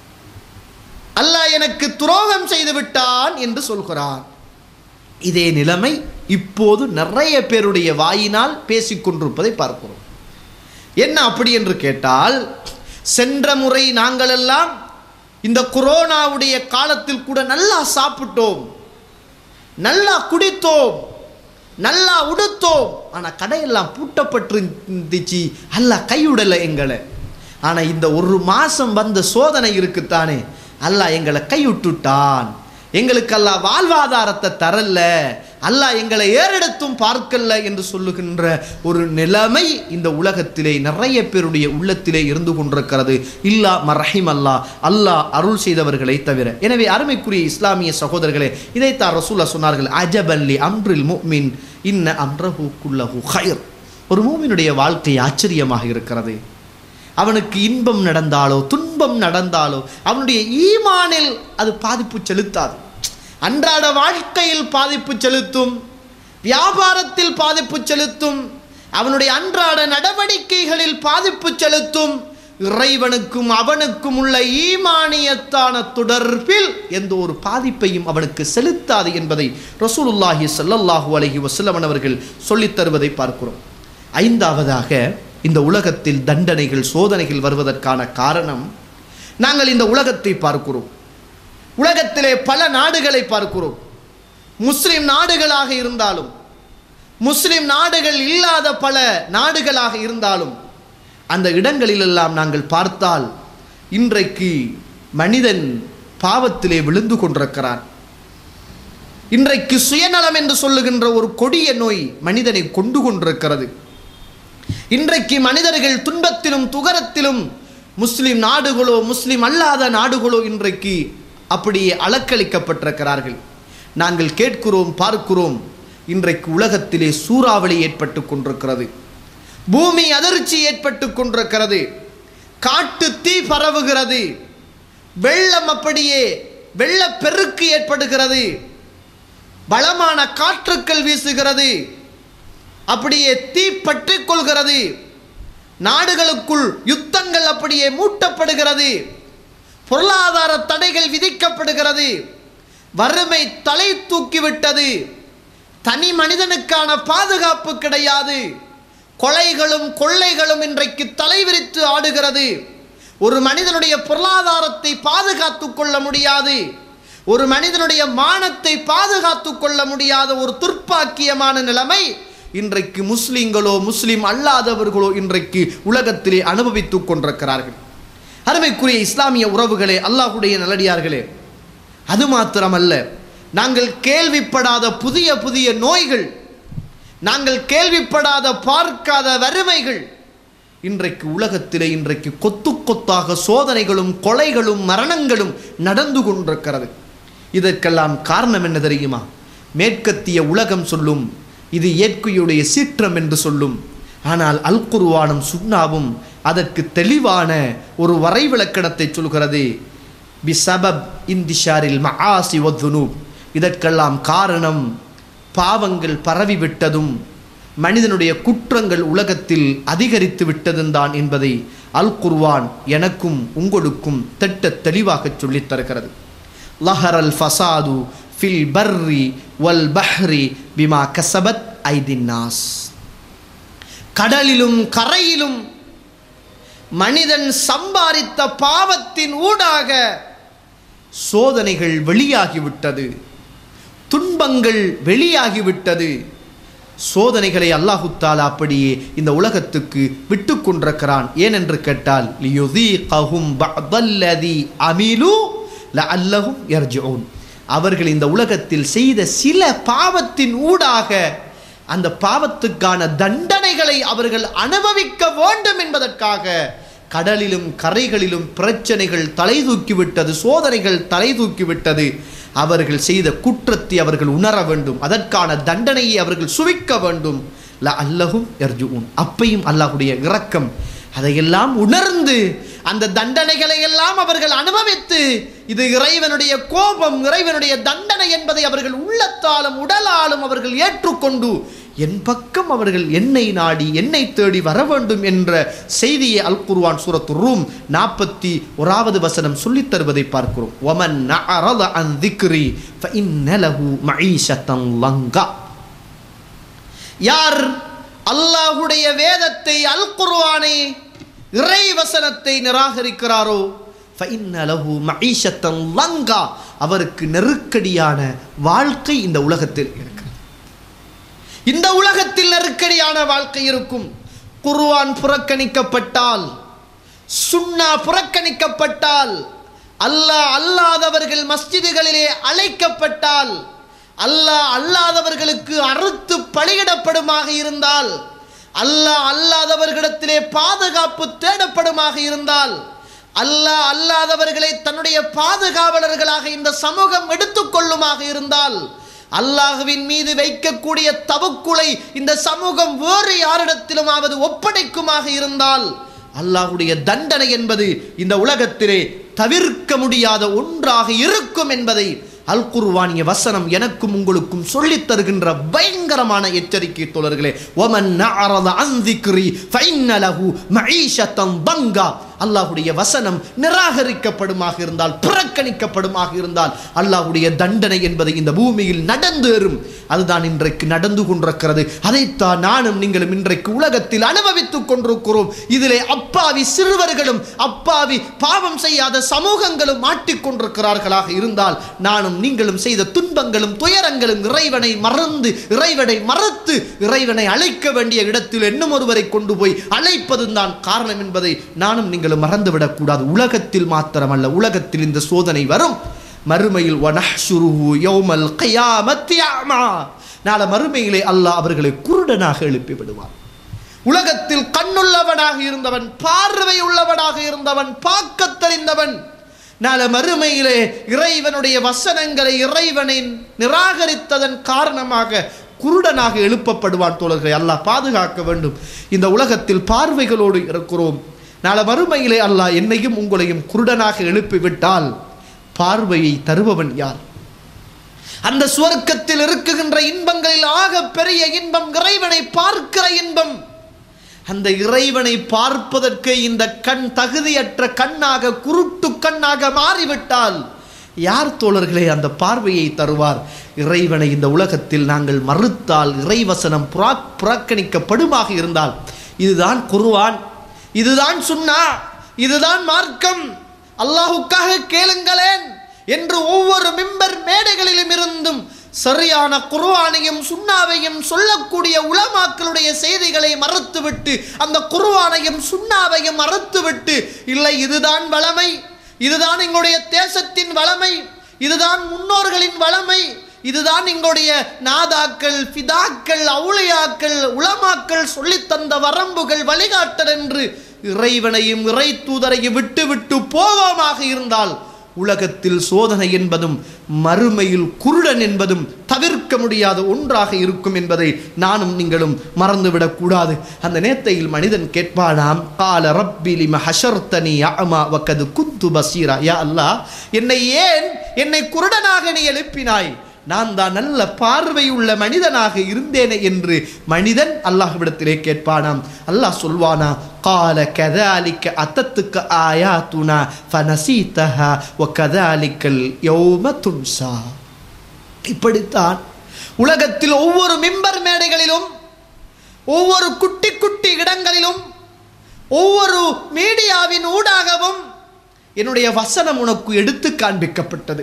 அல்லாஹ் எனக்கு துரோகம் செய்து விட்டான் என்று சொல்கிறான். இதே நிலைமை இப்போது நிறைய பேருடைய வாயினால் பேசிக்கொண்டிருப்பதை பார்க்கிறோம். என்ன அப்படி என்று கேட்டால், சென்ற முறை நாங்கள் எல்லாம் இந்த கொரோனாவுடைய காலத்தில் கூட நல்லா சாப்பிட்டோம், நல்லா குடித்தோம், நல்லா உடுத்தோம், ஆனால் கடையெல்லாம் பூட்டப்பட்டிருந்துச்சு, அல்லாஹ் கையுடலை எங்களை. ஆனால் இந்த ஒரு மாதம் வந்த சோதனை இருக்குத்தானே, அல்லாஹ் எங்களை கைவிட்டுட்டான், எங்களுக்கு அல்லாஹ் வாழ்வாதாரத்தை தரல, அல்லாஹ் எங்களை ஏறெடுத்தும் பார்க்கல என்று சொல்லுகின்ற ஒரு நிலைமை இந்த உலகத்திலே நிறைய பேருடைய உள்ளத்திலே இருந்து கொண்டிருக்கிறது. இல்லா மர்ஹிம் அல்லாஹ், அல்லாஹ் அருள் செய்தவர்களை தவிர. எனவே அருமைக்குரிய இஸ்லாமிய சகோதரர்களே, இதைத்தான் ரசூலுல்லாஹ் சொன்னார்கள், அஜபல்லி அம்ரில் முஃமின் இன்ன அம்ரஹு குல்லஹு கைர். ஒரு மூமினுடைய வாழ்க்கை ஆச்சரியமாக இருக்கிறது. அவனுக்கு இன்பம் நடந்தாலோ துன்பம் நடந்தாலோ அவனுடைய ஈமானில் அது பாதிப்பு செலுத்தாது. அன்றாட வாழ்க்கையில் பாதிப்பு செலுத்தும், வியாபாரத்தில் பாதிப்பு செலுத்தும், அவனுடைய அன்றாட நடவடிக்கைகளில் பாதிப்பு செலுத்தும், இறைவனுக்கும் அவனுக்கும் உள்ள ஈமானியத்தான தொடர்பில் எந்த ஒரு பாதிப்பையும் அவனுக்கு செலுத்தாது என்பதை ரசூலுல்லாஹி ஸல்லல்லாஹு அலைஹி வஸல்லம் அவர்கள் சொல்லித் தருவதை பார்க்கிறோம். ஐந்தாவதாக, இந்த உலகத்தில் தண்டனைகள் சோதனைகள் வருவதற்கான காரணம், நாங்கள் இந்த உலகத்தை பார்க்கிறோம். உலகத்திலே பல நாடுகளை பார்க்கிறோம். முஸ்லிம் நாடுகளாக இருந்தாலும் முஸ்லிம் நாடுகள் இல்லாத பல நாடுகளாக இருந்தாலும் அந்த இடங்களிலெல்லாம் நாங்கள் பார்த்தால் இன்றைக்கு மனிதன் பாவத்திலே விழுந்து கொண்டிருக்கிறான். இன்றைக்கு சுயநலம் என்று சொல்லுகின்ற ஒரு கொடிய நோய் மனிதனை கொண்டு கொண்டிருக்கிறது. இன்றைக்கு மனிதர்கள் துன்பத்திலும் துகரத்திலும் முஸ்லிம் நாடுகளோ முஸ்லிம் அல்லாத நாடுகளோ இன்றைக்கு அப்படியே அலக்களிக்கப்பட்டிருக்கிறார்கள். நாங்கள் கேட்கிறோம், பார்க்கிறோம். இன்றைக்கு உலகத்திலே சூறாவளி ஏற்பட்டு கொண்டிருக்கிறது, பூமி அதிர்ச்சி ஏற்பட்டு கொண்டிருக்கிறது, காட்டு தீ பரவுகிறது, வெள்ளம் அப்படியே வெள்ளப்பெருக்கு ஏற்படுகிறது, பலமான காற்றுக்கள் வீசுகிறது, அப்படியே தீ பற்றிக் கொள்கிறது, நாடுகளுக்குள் யுத்தங்கள் அப்படியே மூட்டப்படுகிறது, பொருளாதார தடைகள் விதிக்கப்படுகிறது, வறுமை தலை தூக்கிவிட்டது, தனி மனிதனுக்கான பாதுகாப்பு கிடையாது, கொலைகளும் கொள்ளைகளும் இன்றைக்கு தலைவிரித்து ஆடுகிறது, ஒரு மனிதனுடைய பொருளாதாரத்தை பாதுகாத்து கொள்ள முடியாது, ஒரு மனிதனுடைய மானத்தை பாதுகாத்து கொள்ள முடியாத ஒரு துர்ப்பாக்கியமான நிலைமை இன்றைக்கு முஸ்லிம்களோ முஸ்லிம் அல்லாதவர்களோ இன்றைக்கு உலகத்திலே அனுபவித்துக் கொண்டிருக்கிறார்கள். அருமைக்குரிய இஸ்லாமிய உறவுகளே, அல்லாஹ்வுடைய நல்லடியார்களே, அது மாத்திரமல்ல, நாங்கள் கேள்விப்படாத புதிய புதிய நோய்கள், நாங்கள் கேள்விப்படாத பார்க்காத வறுமைகள் இன்றைக்கு உலகத்திலே இன்றைக்கு கொத்து கொத்தாக சோதனைகளும் கொலைகளும் மரணங்களும் நடந்து கொண்டிருக்கிறது. இதற்கெல்லாம் காரணம் என்ன தெரியுமா? மேற்கத்திய உலகம் சொல்லும் இது இயற்கையுடைய சீற்றம் என்று சொல்லும். ஆனால் அல் குர்ஆனும் சுன்னாவும் அதற்கு தெளிவான ஒரு வரைவிலக்கணத்தை சொல்கிறது. பிசபப் இந்திஷாரில் மஆசி வதுனூப், இதற்கெல்லாம் காரணம் பாவங்கள் பரவிவிட்டதும் மனிதனுடைய குற்றங்கள் உலகத்தில் அதிகரித்து விட்டதும் தான் என்பதை அல் குர்ஆன் எனக்கும் உங்களுக்கும் திட்ட தெளிவாக சொல்லித் தருகிறது. லஹரல் ஃபசாது ஃபில் பர்ரி வல் பஹ்ரி பிமா கஸபத் ஐதின் நாஸ், கடலிலும் கரையிலும் மனிதன் சம்பாதித்த பாவத்தின் ஊடாக சோதனைகள் வெளியாகிவிட்டது, துன்பங்கள் வெளியாகிவிட்டது. சோதனைகளை அல்லாஹு தஆலா அப்படியே இந்த உலகத்துக்கு விட்டு கொண்டிருக்கிறான். ஏனென்று கேட்டால் லியுதீகஹும் பஅதல்லதி அமிலு லஅல்லஹும் யர்ஜிஊன், அவர்கள் இந்த உலகத்தில் செய்த சில பாவத்தின் ஊடாக அந்த பாவத்துக்கான தண்டனைகளை அவர்கள் அனுபவிக்க வேண்டும் என்பதற்காக கடலிலும் கரைகளிலும் பிரச்சனைகள் தலை தூக்கிவிட்டது, சோதனைகள் தலை தூக்கிவிட்டது. அவர்கள் செய்த குற்றத்தை அவர்கள் உணர வேண்டும், அதற்கான தண்டனையை அவர்கள் சுவிக்க வேண்டும். லஅல்லஹும் யர்ஜிஊன், அப்பையும் அல்லாஹ்வுடைய இரக்கம் அதையெல்லாம் உணர்ந்து அந்த தண்டனைகளை எல்லாம் அவர்கள் அனுபவித்து இது இறைவனுடைய கோபம், இறைவனுடைய தண்டனை என்பதை அவர்கள் உள்ளத்தாலும் உடலாலும் அவர்கள் ஏற்றுக்கொண்டு என் பக்கம் அவர்கள் என்னை நாடி என்னை தேடி வர வேண்டும் என்ற செய்தியை அல் குர்ஆன் சூரத்து ரூம் நாற்பத்தி ஓராவது வசனம் சொல்லித் தருவதை பார்க்கிறோம். வமன் அஅரத அன் திக்ரி ஃபஇன்ன லஹு மஈஷத்தன் லங்கா, யார் அல்லாஹ்வுடைய வேதத்தை அல் குர்ஆனை இறை வசனத்தை நிராகரிக்கிறாரோ ஃபஇன்ன லஹு மஈஷத்தன் லங்கா, அவருக்கு நெருக்கடியான வாழ்க்கை இந்த உலகத்தில் இருக்கிறது. இந்த உலகத்தில் நெருக்கடியான வாழ்க்கை இருக்கும். குர்ஆன் புறக்கணிக்கப்பட்டால், சுன்னா புறக்கணிக்கப்பட்டால், அல்லாஹ் அல்லாதவர்கள் மஸ்ஜிதுகளிலே அழைக்கப்பட்டால், அல்லாஹ் அல்லாதவர்களுக்கு அறுத்து பலியிடப்படுமாக இருந்தால், அல்லாஹ் அல்லாதவர்களிடத்திலே பாதுகாப்பு தேடப்படுமாக இருந்தால், அல்லாஹ் அல்லாதவர்களை தன்னுடைய பாதுகாவலர்களாக இந்த சமூகம் எடுத்துக்கொள்ளுமாக இருந்தால், அல்லாஹ்வின் மீது வைக்கக்கூடிய தவக்குலை இந்த சமூகம் வேறு யாரிடத்திலுமாவது ஒப்படைக்குமாக இருந்தால், அல்லாஹ்வுடைய தண்டனை என்பது இந்த உலகத்திலே தவிர்க்க முடியாத ஒன்றாக இருக்கும் என்பதை அல் குர்ஆனிய வசனம் எனக்கும் உங்களுக்கும் சொல்லித் தருகின்ற பயங்கர பயங்கரமான எச்சரிக்கை தோழர்களே. வமன் நஅரத அன் ذிக்ரி ஃபஇன்ன லஹு மஈஷத்தன் தங்கா. அல்லாஹ்வுடைய வசனம் நிராகரிக்கப்படுமாக இருந்தால், புறக்கணிக்கப்படுமாக இருந்தால் அல்லாஹ்வுடைய தண்டனை என்பது இந்த பூமியில் நடந்தேறும். அதுதான் இன்றைக்கு நடந்து கொண்டிருக்கிறது. அதைத்தான் நானும் நீங்களும் இன்றைக்கு உலகத்தில் அனுபவித்துக் கொண்டிருக்கிறோம். இதிலே அப்பாவி சிறுவர்களும் அப்பாவி பாவம் செய்யாத சமூகங்களும் மாட்டிக்கொண்டிருக்கிறார்களாக இருந்தால், நானும் நீங்களும் செய்த துன்பங்களும் துயரங்களும் இறைவனை மறந்து இறைவனை மறத்து இறைவனை அழைக்க வேண்டிய இடத்தில் இன்னும் ஒருவரை கொண்டு போய் அழைப்பதும் தான் காரணம் என்பதை நானும் நீங்களும் மறந்துவிடக் கூடாது. உலகத்தில் மாத்திரமல்ல, உலகத்தில் இந்த சோதனை வரும். மறுமையில் வனஹ்ஷுருஹு யௌமல் கியாமத்தி அமா. நாளை மறுமையிலே அல்லாஹ் அவர்களை குருடனாக எழுப்பி விடுவார். உலகத்தில் கண்ணுள்ளவனாக இருந்தவன், பார்வை உள்ளவனாக இருந்தவன், பார்க்க தெரிந்தவன், நாளை மறுமையிலே இறைவனுடைய வசனங்களை இறைவனை நிராகரித்ததன் காரணமாக குருடனாக எழுப்பப்படுவான். தோழர்களை அல்லாஹ் பாதுகாக்க வேண்டும். இந்த உலகத்தில் பார்வைகளோடு இருக்கிறோம். நாளை மறுமையிலே அல்லாஹ் என்னையும் உங்களையும் குருடனாக எழுப்பிவிட்டால் பார்வையை தருபவன் யார்? அந்த சுவர்க்கத்தில் இருக்குகின்ற இன்பங்களில் ஆக பெரிய இன்பம் இறைவனை பார்க்கிற இன்பம். அந்த இறைவனை பார்ப்பதற்கு இந்த கண் தகுதியற்ற கண்ணாக, குருட்டு கண்ணாக மாறிவிட்டால் யார் தோழர்களே அந்த பார்வையை தருவார்? இறைவனை இந்த உலகத்தில் நாங்கள் மறுத்தால், இறைவசனம் புறக்கணிக்கப்படுமாக இருந்தால், இதுதான் குர்ஆன், இதுதான் சுன்னா, இதுதான் மார்க்கம், அல்லாஹுக்காக கேளுங்களேன் என்று ஒவ்வொரு மிம்பர் மேடைகளிலும் இருந்தும் சரியான குர்ஆனையும் சுன்னாவையும் சொல்லக்கூடிய உலமாக்களுடைய செய்திகளை மறுத்துவிட்டு, அந்த குர்ஆனையும் சுன்னாவையும் மறுத்துவிட்டு, இல்லை இதுதான் வளமை, இதுதான் எங்களுடைய தேசத்தின் வளமை, இதுதான் முன்னோர்களின் வளமை, இதுதான் எங்களுடைய நாதாக்கள், ஃபிதாக்கள், அவுலியாக்கள், உலமாக்கள் சொல்லித்தந்த வரம்புகள், வழிகாட்டல் என்று இறைவனையும் இறை தூதரையும் விட்டு விட்டு போவோமாக இருந்தால் உலகத்தில் சோதனை என்பதும் மறுமையில் குருடன் என்பதும் தவிர்க்க முடியாத ஒன்றாக இருக்கும் என்பதை நானும் நீங்களும் மறந்துவிடக் கூடாது. அந்த நேரத்தில் மனிதன் கேட்பானாம், கால ரப்பி லிம ஹஷர்தனி அமா வகது குந்து பசீரா. யா அல்லாஹ், என்னை ஏன் என்னை குருடனாக நீ எழுப்பினாய்? நான் தான் நல்ல பார்வையுள்ள மனிதனாக இருந்தேனே என்று மனிதன் அல்லாஹ்விடத்திலே கேட்பானாம். அல்லாஹ் சொல்வானா, கால கதாலிக்க அத்தத்துக்க ஆயாத்துனா ஃபனசீதஹா வகதாலிக்கல் யௌம துன்சா. இப்படித்தான் உலகத்தில் ஒவ்வொரு மிம்பர் மேடைகளிலும், ஒவ்வொரு குட்டி குட்டி இடங்களிலும், ஒவ்வொரு மீடியாவின் ஊடாகவும் என்னுடைய வசனம் உனக்கு எடுத்து காண்பிக்கப்பட்டது,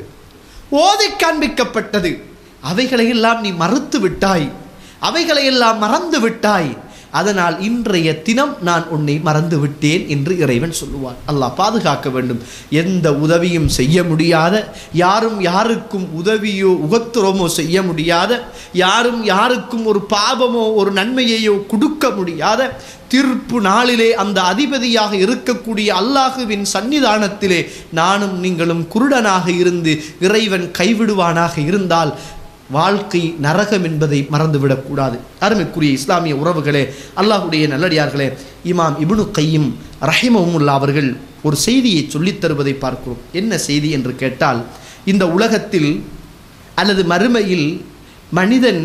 ஓதி காண்பிக்கப்பட்டது. அவைகளையெல்லாம் நீ மறுத்து விட்டாய், அவைகளையெல்லாம் மறந்து விட்டாய். அதனால் இன்றைய தினம் நான் உன்னை மறந்து விட்டேன் என்று இறைவன் சொல்லுவார். அல்லாஹ் பாதுகாக்க வேண்டும். எந்த உதவியும் செய்ய முடியாத, யாரும் யாருக்கும் உதவியோ உகத்துரமோ செய்ய முடியாத, யாரும் யாருக்கும் ஒரு பாவமோ ஒரு நன்மையையோ கொடுக்க முடியாத தீர்ப்பு நாளிலே அந்த அதிபதியாக இருக்கக்கூடிய அல்லாஹுவின் சன்னிதானத்திலே நானும் நீங்களும் குருடனாக இருந்து இறைவன் கைவிடுவானாக இருந்தால் வாழ்க்கை நரகம் என்பதை மறந்துவிடக்கூடாது. அருமைக்குரிய இஸ்லாமிய உறவுகளே, அல்லாஹுடைய நல்லடியார்களே, இமாம் இப்னு கையிம் ரஹிமஹுல்லாஹ் அவர்கள் ஒரு செய்தியை சொல்லித் தருவதை பார்க்கிறோம். என்ன செய்தி என்று கேட்டால், இந்த உலகத்தில் அல்லது மறுமையில் மனிதன்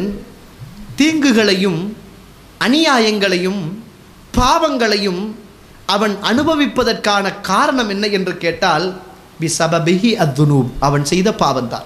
தீங்குகளையும் அநியாயங்களையும் பாவங்களையும் அவன் அனுபவிப்பதற்கான காரணம் என்ன என்று கேட்டால், பிசபபிஹி அத்துனூப், அவன் செய்த பாவம்தான்.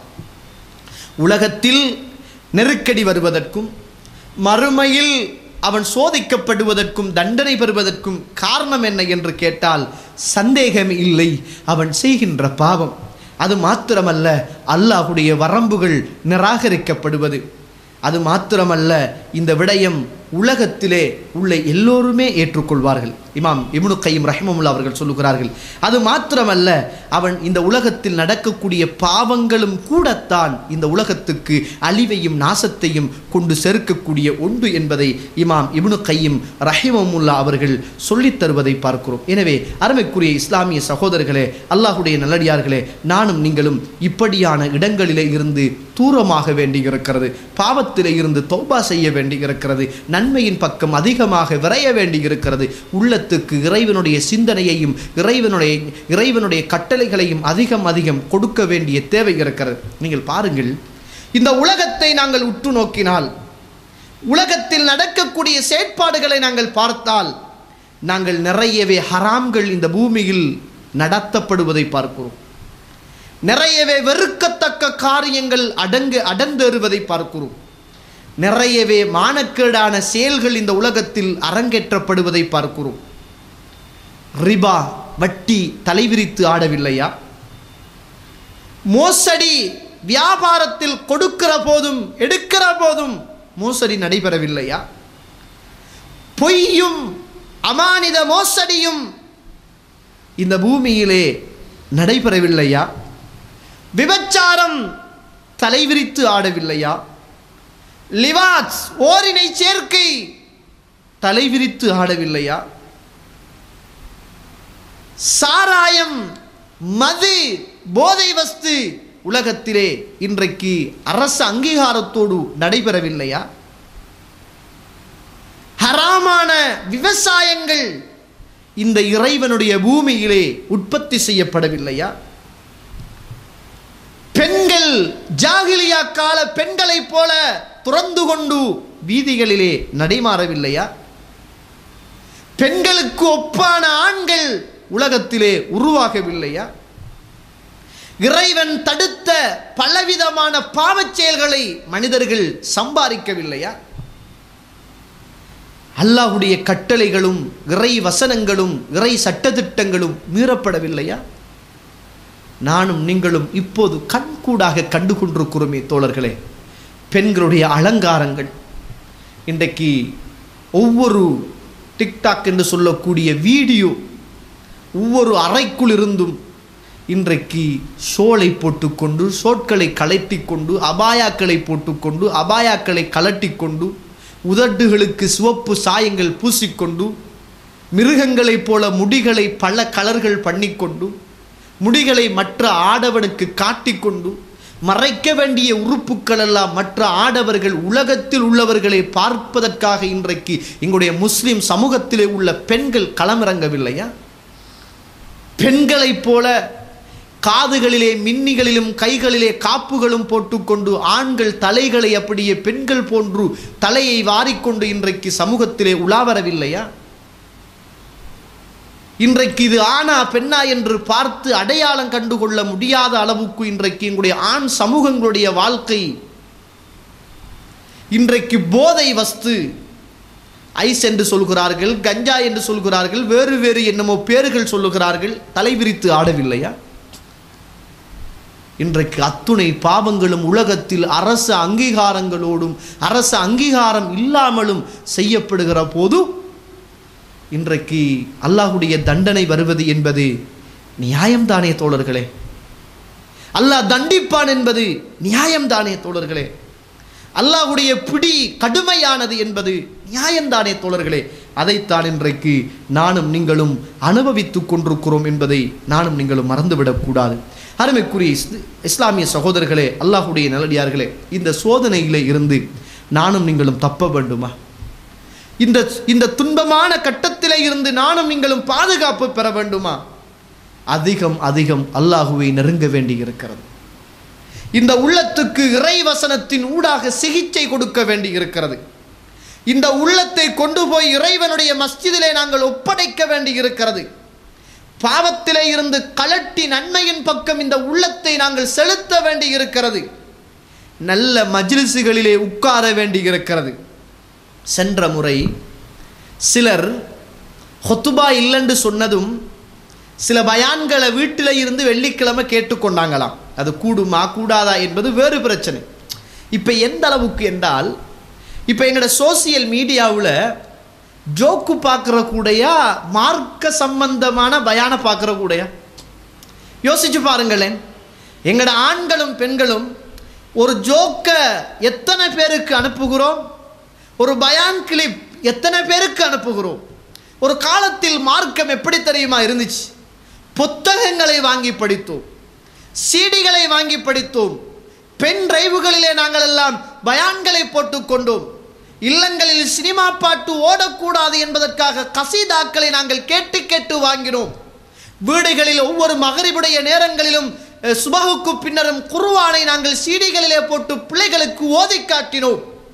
உலகத்தில் நெருக்கடி வருவதற்கும் மறுமையில் அவன் சோதிக்கப்படுவதற்கும் தண்டனை பெறுவதற்கும் காரணம் என்ன என்று கேட்டால் சந்தேகம் இல்லை, அவன் செய்கின்ற பாவம். அது மாத்திரமல்ல, அல்லாஹுடைய வரம்புகள் நிராகரிக்கப்படுவது. அது மாத்திரமல்ல, இந்த விடயம் உலகத்திலே உள்ள எல்லோருமே ஏற்றுக்கொள்வார்கள். இமாம் இப்னு கையிம் ரஹிமஹுல்லாஹ் அவர்கள் சொல்லுகிறார்கள், அது மாத்திரமல்ல, அவன் இந்த உலகத்தில் நடக்கக்கூடிய பாவங்களும் கூடத்தான் இந்த உலகத்துக்கு அழிவையும் நாசத்தையும் கொண்டு சேர்க்கக்கூடிய ஒன்று என்பதை இமாம் இப்னு கையிம் ரஹிமஹுல்லாஹ் அவர்கள் சொல்லித் தருவதை பார்க்கிறோம். எனவே அருமைக்குரிய இஸ்லாமிய சகோதரர்களே, அல்லாஹுடைய நல்லடியார்களே, நானும் நீங்களும் இப்படியான இடங்களிலே இருந்து தூரமாக வேண்டியிருக்கிறது, பாவத்திலே இருந்து தௌபா செய்ய வேண்டியிருக்கிறது, நன்மையின் பக்கம் அதிகமாக விரைய வேண்டியிருக்கிறது. உள்ளத்துக்கு இறைவனுடைய சிந்தனையையும் இறைவனுடைய இறைவனுடைய கட்டளைகளையும் அதிகம் அதிகம் கொடுக்க வேண்டிய தேவை இருக்கிறது. நீங்கள் பாருங்கள், இந்த உலகத்தை நாங்கள் உற்று நோக்கினால் உலகத்தில் நடக்கக்கூடிய செயற்பாடுகளை நாங்கள் பார்த்தால் நாங்கள் நிறையவே ஹராம்கள் இந்த பூமியில் நடத்தப்படுவதை பார்க்கிறோம். நிறையவே வெறுக்கத்தக்க காரியங்கள் அடங்கு அடந்தேறுவதை பார்க்கிறோம். நிறையவே மானக்கேடான செயல்கள் இந்த உலகத்தில் அரங்கேற்றப்படுவதை பார்க்கிறோம். ரிபா வட்டி தலைவிரித்து ஆடவில்லையா? மோசடி வியாபாரத்தில் கொடுக்கிற போதும் எடுக்கிற போதும் மோசடி நடைபெறவில்லையா? பொய்யும் அமானித மோசடியும் இந்த பூமியிலே நடைபெறவில்லையா? விபச்சாரம் தலைவிரித்து ஆடவில்லையா? லிவாத் ஓரினை சேர்க்கை தலைவிரித்து ஆடவில்லையா? சாராயம், மது, போதை வஸ்து உலகத்திலே இன்றைக்கு அரசு அங்கீகாரத்தோடு நடைபெறவில்லையா? ஹராமான விவசாயங்கள் இந்த இறைவனுடைய பூமியிலே உற்பத்தி செய்யப்படவில்லையா? பெண்கள் ஜாகிலியா கால பெண்களைப் போல துறந்து கொண்டு வீதிகளிலே நடைமாறவில்லையா? பெண்களுக்கு ஒப்பான ஆண்கள் உலகத்திலே உருவாகவில்லையா? இறைவன் தடுத்த பலவிதமான பாவச் செயல்களை மனிதர்கள் சம்பாதிக்கவில்லையா? அல்லாஹ்வுடைய கட்டளைகளும் இறை வசனங்களும் இறை சட்டதிட்டங்களும் மீறப்படவில்லையா? நானும் நீங்களும் இப்போது கண்கூடாக கண்டு கொண்டிருக்கிறோமே தோழர்களே, பெண்களுடைய அலங்காரங்கள். இன்றைக்கு ஒவ்வொரு டிக்டாக் என்று சொல்லக்கூடிய வீடியோ ஒவ்வொரு அறைக்குள் இருந்தும் இன்றைக்கு ஷோலை போட்டுக்கொண்டு ஷோட்களை கலட்டி கொண்டு அபாயாக்களை போட்டுக்கொண்டு அபாயாக்களை கலட்டி கொண்டு உதட்டுகளுக்கு சிவப்பு சாயங்கள் பூசிக்கொண்டு மிருகங்களைப் போல முடிகளை பல கலர்கள் பண்ணிக்கொண்டு முடிகளை மற்ற ஆடவனுக்கு காட்டிக்கொண்டு மறைக்க வேண்டிய உறுப்புகள் எல்லாம் மற்ற ஆடவர்கள் உலகத்தில் உள்ளவர்களை பார்ப்பதற்காக இன்றைக்கு எங்களுடைய முஸ்லிம் சமூகத்திலே உள்ள பெண்கள் களமிறங்கவில்லையா? பெண்களைப் போல காதுகளிலே மின்னிகளிலும் கைகளிலே காப்புகளும் போட்டுக்கொண்டு ஆண்கள் தலைகளை அப்படியே பெண்கள் போன்று தலையை வாரிக்கொண்டு இன்றைக்கு சமூகத்திலே உலாவரவில்லையா? இன்றைக்கு இது ஆனா பெண்ணா என்று பார்த்து அடையாளம் கண்டுகொள்ள முடியாத அளவுக்கு இன்றைக்கு எங்களுடைய ஆண் சமூகங்களுடைய வாழ்க்கை இன்றைக்கு போதை வஸ்து, ஐஸ் என்று சொல்கிறார்கள், கஞ்சா என்று சொல்கிறார்கள், வேறு வேறு என்னமோ பேர்கள் சொல்லுகிறார்கள், தலைவிரித்து ஆடவில்லையா? இன்றைக்கு அத்துணை பாவங்களும் உலகத்தில் அரசு அங்கீகாரங்களோடும் அரசு அங்கீகாரம் இல்லாமலும் செய்யப்படுகிற போது இன்றைக்கு அல்லாஹ்வுடைய தண்டனை வருவது என்பது நியாயம்தானே தோழர்களே? அல்லாஹ் தண்டிப்பான் என்பது நியாயம்தானே தோழர்களே? அல்லாஹ்வுடைய பிடி கடுமையானது என்பது நியாயம்தானே தோழர்களே? அதைத்தான் இன்றைக்கு நானும் நீங்களும் அனுபவித்துக் கொண்டிருக்கிறோம் என்பதை நானும் நீங்களும் மறந்துவிடக்கூடாது. அருமைக்குரிய இஸ்லாமிய சகோதரர்களே, அல்லாஹ்வுடைய நல்லடியார்களே, இந்த சோதனையிலே இருந்து நானும் நீங்களும் தப்ப வேண்டுமா? இந்த இந்த துன்பமான கட்டத்திலே இருந்து நானும் நீங்களும் பாதுகாப்பு பெற வேண்டுமா? அதிகம் அதிகம் அல்லாஹுவை நெருங்க வேண்டி இருக்கிறது. இந்த உள்ளத்துக்கு இறை வசனத்தின் ஊடாக சிகிச்சை கொடுக்க வேண்டி இருக்கிறது. இந்த உள்ளத்தை கொண்டு போய் இறைவனுடைய மஸ்ஜிதிலே நாங்கள் ஒப்படைக்க வேண்டி இருக்கிறது. பாவத்திலே இருந்து கலட்டி நன்மையின் பக்கம் இந்த உள்ளத்தை நாங்கள் செலுத்த வேண்டி இருக்கிறது. நல்ல மஜ்லிஸுகளிலே உட்கார வேண்டி இருக்கிறது. சென்ற முறை சிலர் ஹுத்துபா இல்லைன்னு சொன்னதும் சில பயான்களை வீட்டில் இருந்து வெள்ளிக்கிழமை கேட்டுக்கொண்டாங்களாம். அது கூடுமா கூடாதா என்பது வேறு பிரச்சனை. இப்போ எந்த அளவுக்கு என்றால், இப்போ எங்களோட சோசியல் மீடியாவில் ஜோக்கு பார்க்குற கூடையா மார்க்க சம்பந்தமான பயான பார்க்குற கூடையா? யோசிச்சு பாருங்களேன். எங்களோட ஆண்களும் பெண்களும் ஒரு ஜோக்கை எத்தனை பேருக்கு அனுப்புகிறோம்? ஒரு பயான் கிளிப் எத்தனை பேருக்கு அனுப்புகிறோம்? ஒரு காலத்தில் மார்க்கம் எப்படி தெரியுமா இருந்துச்சு? புத்தகங்களை வாங்கி படித்தோம், சீடிகளை வாங்கி படித்தோம், பென் டிரைவுகளிலே நாங்கள் எல்லாம் பயான்களை போட்டுக்கொண்டோம். இல்லங்களில் சினிமா பாட்டு ஓடக்கூடாது என்பதற்காக கசீதாக்களை நாங்கள் கேட்டு கேட்டு வாங்கினோம். வீடுகளில் ஒவ்வொரு மகரிபுடைய நேரங்களிலும் சுபஹுக்கு பின்னரும் குர்ஆனை நாங்கள் சீடிகளிலே போட்டு பிள்ளைகளுக்கு ஓதி காட்டினோம்.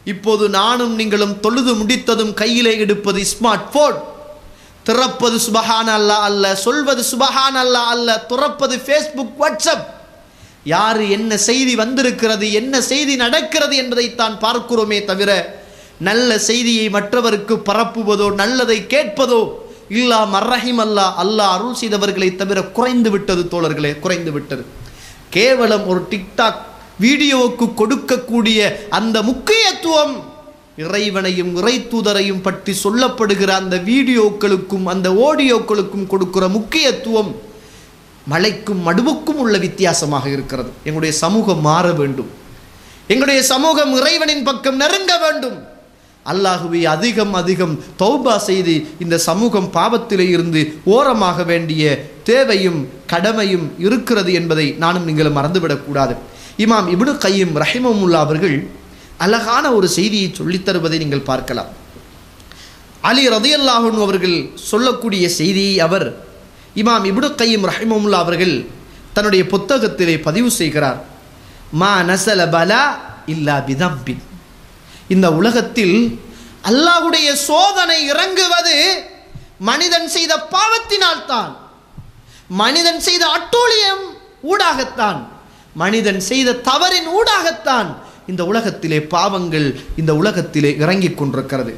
இப்போது நானும் நீங்களும் தொழுது முடித்ததும் கையிலே எடுப்பது ஸ்மார்ட் போன், திறப்பது சுபஹான் அல்லாஹ் அல்ல, சொல்வது சுபஹான் அல்லாஹ் அல்ல, துறப்பது ஃபேஸ்புக், வாட்ஸ்அப். யாரு என்ன செய்தி வந்திருக்கிறது, என்ன செய்தி நடக்கிறது என்பதைத்தான் பார்க்கிறோமே தவிர நல்ல செய்தியை மற்றவருக்கு பரப்புவதோ நல்லதை கேட்பதோ இல்லா மர்ரஹிம் அல்லாஹ் அல்லாஹ் அருள் செய்தவர்களை தவிர குறைந்து விட்டது தோழர்களே, குறைந்து விட்டது. கேவலம் ஒரு டிக்டாக் வீடியோவுக்கு கொடுக்கக்கூடிய அந்த முக்கியத்துவம், இறைவனையும் இறை தூதரையும் பற்றி சொல்லப்படுகிற அந்த வீடியோக்களுக்கும் அந்த ஆடியோக்களுக்கும் கொடுக்கிற முக்கியத்துவம் மலைக்கும் மடுவுக்கும் உள்ள வித்தியாசமாக இருக்கிறது. எங்களுடைய சமூகம் மாற வேண்டும், எங்களுடைய சமூகம் இறைவனின் பக்கம் நெருங்க வேண்டும். அல்லாஹுவை அதிகம் அதிகம் தௌபா செய்து இந்த சமூகம் பாவத்திலே இருந்து ஓரமாக வேண்டிய தேவையும் கடமையும் இருக்கிறது என்பதை நானும் நீங்களும் மறந்துவிடக்கூடாது. இமாம் இப்னு கையிம் ரஹிமஹுல்லாஹ் அவர்கள் அழகான ஒரு செய்தியை சொல்லித் தருவதை நீங்கள் பார்க்கலாம். அலி ரலியல்லாஹு அன்ஹு அவர்கள் சொல்லக்கூடிய செய்தியை அவர் இமாம் இப்னு கையிம் ரஹிமஹுல்லாஹ் அவர்கள் தன்னுடைய புத்தகத்திலே பதிவு செய்கிறார். மா நஸல பலா இல்லா பிதம்பின். இந்த உலகத்தில் அல்லாஹ்வுடைய சோதனை இறங்குவது மனிதன் செய்த பாவத்தினால் தான், மனிதன் செய்த அட்டூழியம் ஊடாகத்தான், மனிதன் செய்த தவறின் ஊடாகத்தான் இந்த உலகத்திலே பாவங்கள் இந்த உலகத்திலே இறங்கிக் கொண்டிருக்கிறது.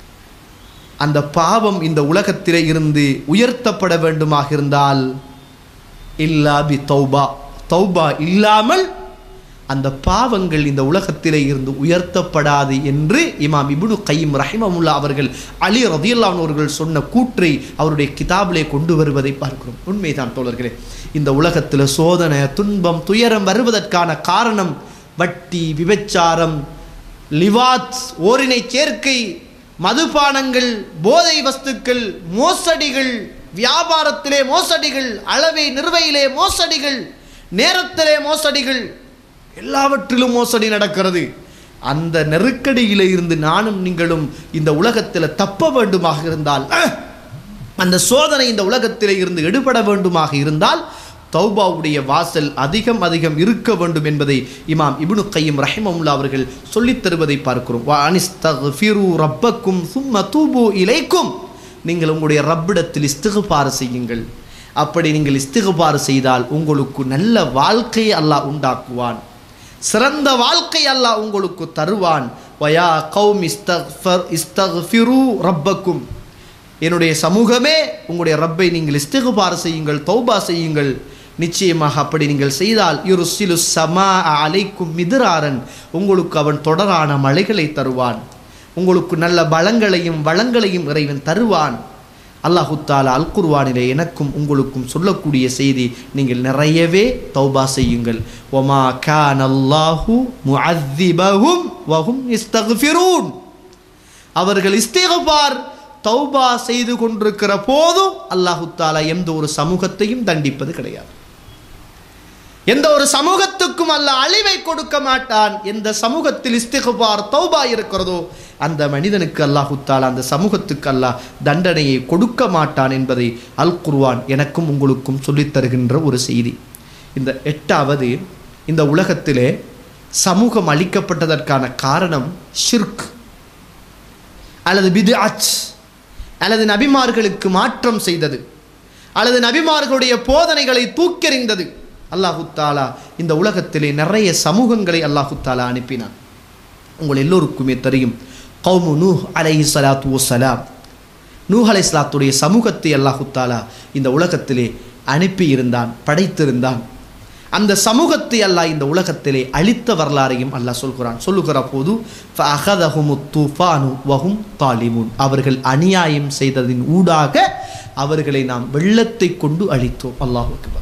அந்த பாவம் இந்த உலகத்திலே இருந்து உயர்த்தப்பட வேண்டுமாக இருந்தால் இல்லா பி தௌபா, தௌபா இல்லாமல் அந்த பாவங்கள் இந்த உலகத்திலே இருந்து உயர்த்தப்படாது என்று இமாம் இப்னு கையிம் ரஹிமஹுல்லாஹ் அவர்கள் அலி ரலியல்லாஹு அன்ஹு அவர்கள் சொன்ன கூற்றை அவருடைய கிதாபிலே கொண்டு வருவதை பார்க்கிறோம். உண்மைதான் தோழர்களே, இந்த உலகத்தில் சோதனை துன்பம் துயரம் வருவதற்கான காரணம் வட்டி, விபச்சாரம், லிவாத், ஓரினை சேர்க்கை, மதுபானங்கள், போதை வஸ்துக்கள், மோசடிகள், வியாபாரத்திலே மோசடிகள், அளவை நிறுவையிலே மோசடிகள், நேரத்திலே மோசடிகள், எல்லாவற்றிலும் மோசடி நடக்கிறது. அந்த நெருக்கடியிலே இருந்து நானும் நீங்களும் இந்த உலகத்தில் தப்ப வேண்டுமாக இருந்தால், அந்த சோதனை இந்த உலகத்திலே இருந்து எடுபட வேண்டுமாக இருந்தால் தௌபாவுடைய வாசல் அதிகம் அதிகம் இருக்க வேண்டும் என்பதை இமாம் இப்னு கையிம் ரஹிமஹுல்லாஹ் அவர்கள் சொல்லித் தருவதை பார்க்கிறோம். வ அனிஸ்தக்ஃபிரு ரப்பக்கும் சும்ம தூபு இலைக்கும். நீங்கள் உங்களுடைய ரப்பிடத்தில் இஸ்திக்பார் செய்யுங்கள். அப்படி நீங்கள் இஸ்திக்பார் செய்தால் உங்களுக்கு நல்ல வாழ்க்கையை அல்லாஹ் உண்டாக்குவான், சிறந்த வாழ்க்கை அல்லாஹ் உங்களுக்கு தருவான். வயா கௌம் இஸ்தக்ஃபர் இஸ்தக்ஃபிரு ரப்பக்கும். என்னுடைய சமூகமே உங்களுடைய ரப்பை நீங்கள் இஸ்திக்பார் செய்யுங்கள், தௌபா செய்யுங்கள். நிச்சயமாக அப்படி நீங்கள் செய்தால் யுர்சிலு ஸமா அலைக்கும் மித்ராரன், உங்களுக்கு அவன் தொடரான மழைகளை தருவான், உங்களுக்கு நல்ல பலங்களையும் வளங்களையும் இறைவன் தருவான். அல்லாஹு தஆலா அல் குர்ஆனிலே எனக்கும் உங்களுக்கும் சொல்லக்கூடிய செய்தி, நீங்கள் நிறையவே தௌபா செய்யுங்கள். வமா கானல்லாஹு முஅذிபஹும் வஹும் யஸ்தக்ஃபிரூன். அவர்கள் இஸ்திக்பார் தௌபா செய்து கொண்டிருக்கிற போதும் அல்லாஹு தஆலா எந்த ஒரு சமூகத்தையும் தண்டிப்பது கிடையாது. எந்த ஒரு சமூகத்துக்கும் அல்லாஹ் அழிவை கொடுக்க மாட்டான். எந்த சமூகத்தில் இஸ்திக்பார் தௌபா இருக்கிறதோ அந்த மனிதனுக்கு அல்லாஹு தஆலா அந்த சமூகத்துக்கு அல்லாஹ் தண்டனையை கொடுக்க மாட்டான் என்பதை அல் குர்ஆன் எனக்கும் உங்களுக்கும் சொல்லித் தருகின்ற ஒரு செய்தி. இந்த எட்டாவது, இந்த உலகத்திலே சமூகம் அழிக்கப்பட்டதற்கான காரணம் ஷிர்க் அல்லது பித்அத் அல்லது நபிமார்களுக்கு மாற்றம் செய்தது அல்லது நபிமார்களுடைய போதனைகளை தூக்கெறிந்தது. அல்லாஹு தஆலா இந்த உலகத்திலே நிறைய சமூகங்களை அல்லாஹு தஆலா அனுப்பினான். உங்கள் எல்லோருக்குமே தெரியும், கௌமு நூஹ் அலைஹிஸ்ஸலாத்து வஸ்ஸலாம், நூஹ் அலைஹிஸ்ஸலாத்துடைய சமூகத்தை அல்லாஹு தஆலா இந்த உலகத்திலே அனுப்பி இருந்தான், படைத்திருந்தான். அந்த சமூகத்தை அல்லாஹ் இந்த உலகத்திலே அழித்த வரலாறையும் அல்லாஹ் சொல்கிறான். சொல்லுகிற போது ஃபஅகதஹுமுத் தூஃபானு வஹும் தாலிமூன், அவர்கள் அநியாயம் செய்ததின் ஊடாக அவர்களை நாம் வெள்ளத்தை கொண்டு அழித்தோம். அல்லாஹ் அக்பர்.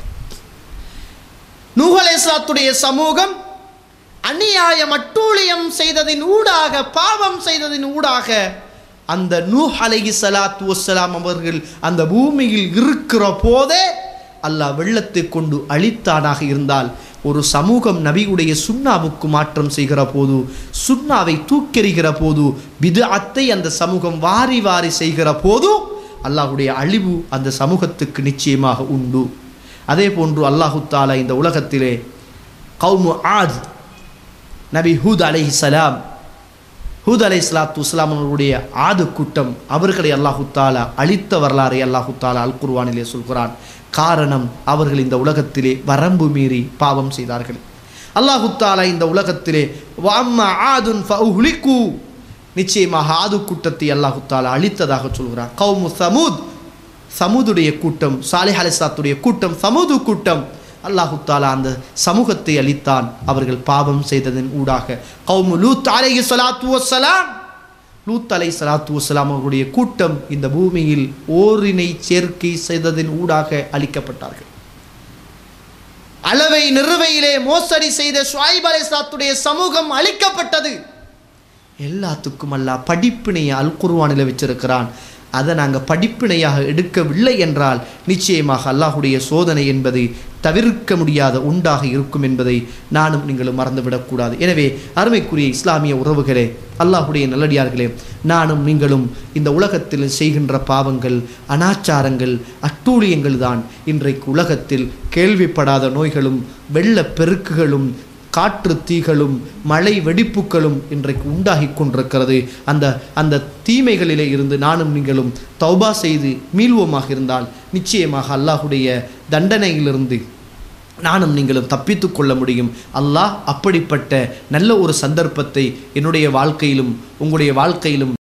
நூஹ் அலைஹிஸ்ஸலாத்துடைய சமூகம் அநியாயம் அட்டூழியம் செய்ததின் ஊடாக, பாவம் செய்ததின் ஊடாக அந்த நூஹ் அலைஹிஸ்ஸலாத்து வஸ்ஸலாம் அவர்கள் அந்த பூமியில் இருக்கிற போதே அல்லாஹ் வெள்ளத்தை கொண்டு அழித்தானாக இருந்தால், ஒரு சமூகம் நபியுடைய சுன்னாவுக்கு மாற்றம் செய்கிற போது, சுன்னாவை தூக்கெறிகிற போது, பித்அத்தை அந்த சமூகம் வாரி வாரி செய்கிற போது அல்லாஹ்வுடைய அழிவு அந்த சமூகத்துக்கு நிச்சயமாக உண்டு. அதே போன்று அல்லாஹு தஆலா இந்த உலகத்திலே கௌமு ஆத், நபி ஹூத் அலைஹிஸ்ஸலாம், ஹூத் அலைஹிஸ்ஸலாத்து வஸ்ஸலாம் அவர்களுடைய ஆது கூட்டம் அவர்களை அல்லாஹு தஆலா அழித்த வரலாறை அல்லாஹு தஆலா அல் குர்ஆனிலே சொல்கிறான். காரணம், அவர்கள் இந்த உலகத்திலே வரம்பு மீறி பாவம் செய்தார்கள். அல்லாஹு தஆலா இந்த உலகத்திலே வஅம்மா ஆதுன் ஃபஉஹ்லிகு, நிச்சயமாக ஆது கூட்டத்தை அல்லாஹு தஆலா அழித்ததாக சொல்கிறார். கௌமு சமூத், சமூதுடைய கூட்டம், சாலிஹ் அலைஹிஸ்ஸலாத்துடைய கூட்டம், சமூது கூட்டம், அல்லாஹு தஆலா அந்த சமூகத்தை அழித்தான் அவர்கள் பாவம் செய்ததன் ஊடாக. கௌமு லூத் அலைஹிஸ்ஸலாத்து வஸ்ஸலாம், லூத் அலைஹிஸ்ஸலாத்து வஸ்ஸலாம் அவர்களுடைய கூட்டம் இந்த பூமியில் ஓரினை சேர்க்கை செய்ததன் ஊடாக அழிக்கப்பட்டார்கள். அளவை நிறுவையிலே மோசடி செய்த ஷுஐப் அலைஹிஸ்ஸலாத்துடைய சமூகம் அழிக்கப்பட்டது. எல்லாத்துக்கும் அல்லாஹ் படிப்பினையை அல் குர்ஆனில் வச்சிருக்கிறான். அதை நாங்கள் படிப்பினையாக எடுக்கவில்லை என்றால் நிச்சயமாக அல்லாஹுடைய சோதனை என்பது தவிர்க்க முடியாத உண்டாக இருக்கும் என்பதை நானும் நீங்களும் மறந்துவிடக்கூடாது. எனவே அருமைக்குரிய இஸ்லாமிய உறவுகளே, அல்லாஹுடைய நல்லடியார்களே, நானும் நீங்களும் இந்த உலகத்தில் செய்கின்ற பாவங்கள், அனாச்சாரங்கள், அட்டூழியங்கள் தான் இன்றைக்கு உலகத்தில் கேள்விப்படாத நோய்களும் வெள்ள பெருக்குகளும் காற்று தீகளும் மழை வெடிப்புகளும் இன்றைக்கு உண்டாகி கொண்டிருக்கிறது. அந்த அந்த தீமைகளிலே இருந்து நானும் நீங்களும் தௌபா செய்து மீள்வோமாக இருந்தால் நிச்சயமாக அல்லாஹுடைய தண்டனையிலிருந்து நானும் நீங்களும் தப்பித்து கொள்ள முடியும். அல்லாஹ் அப்படிப்பட்ட நல்ல ஒரு சந்தர்ப்பத்தை என்னுடைய வாழ்க்கையிலும் உங்களுடைய வாழ்க்கையிலும்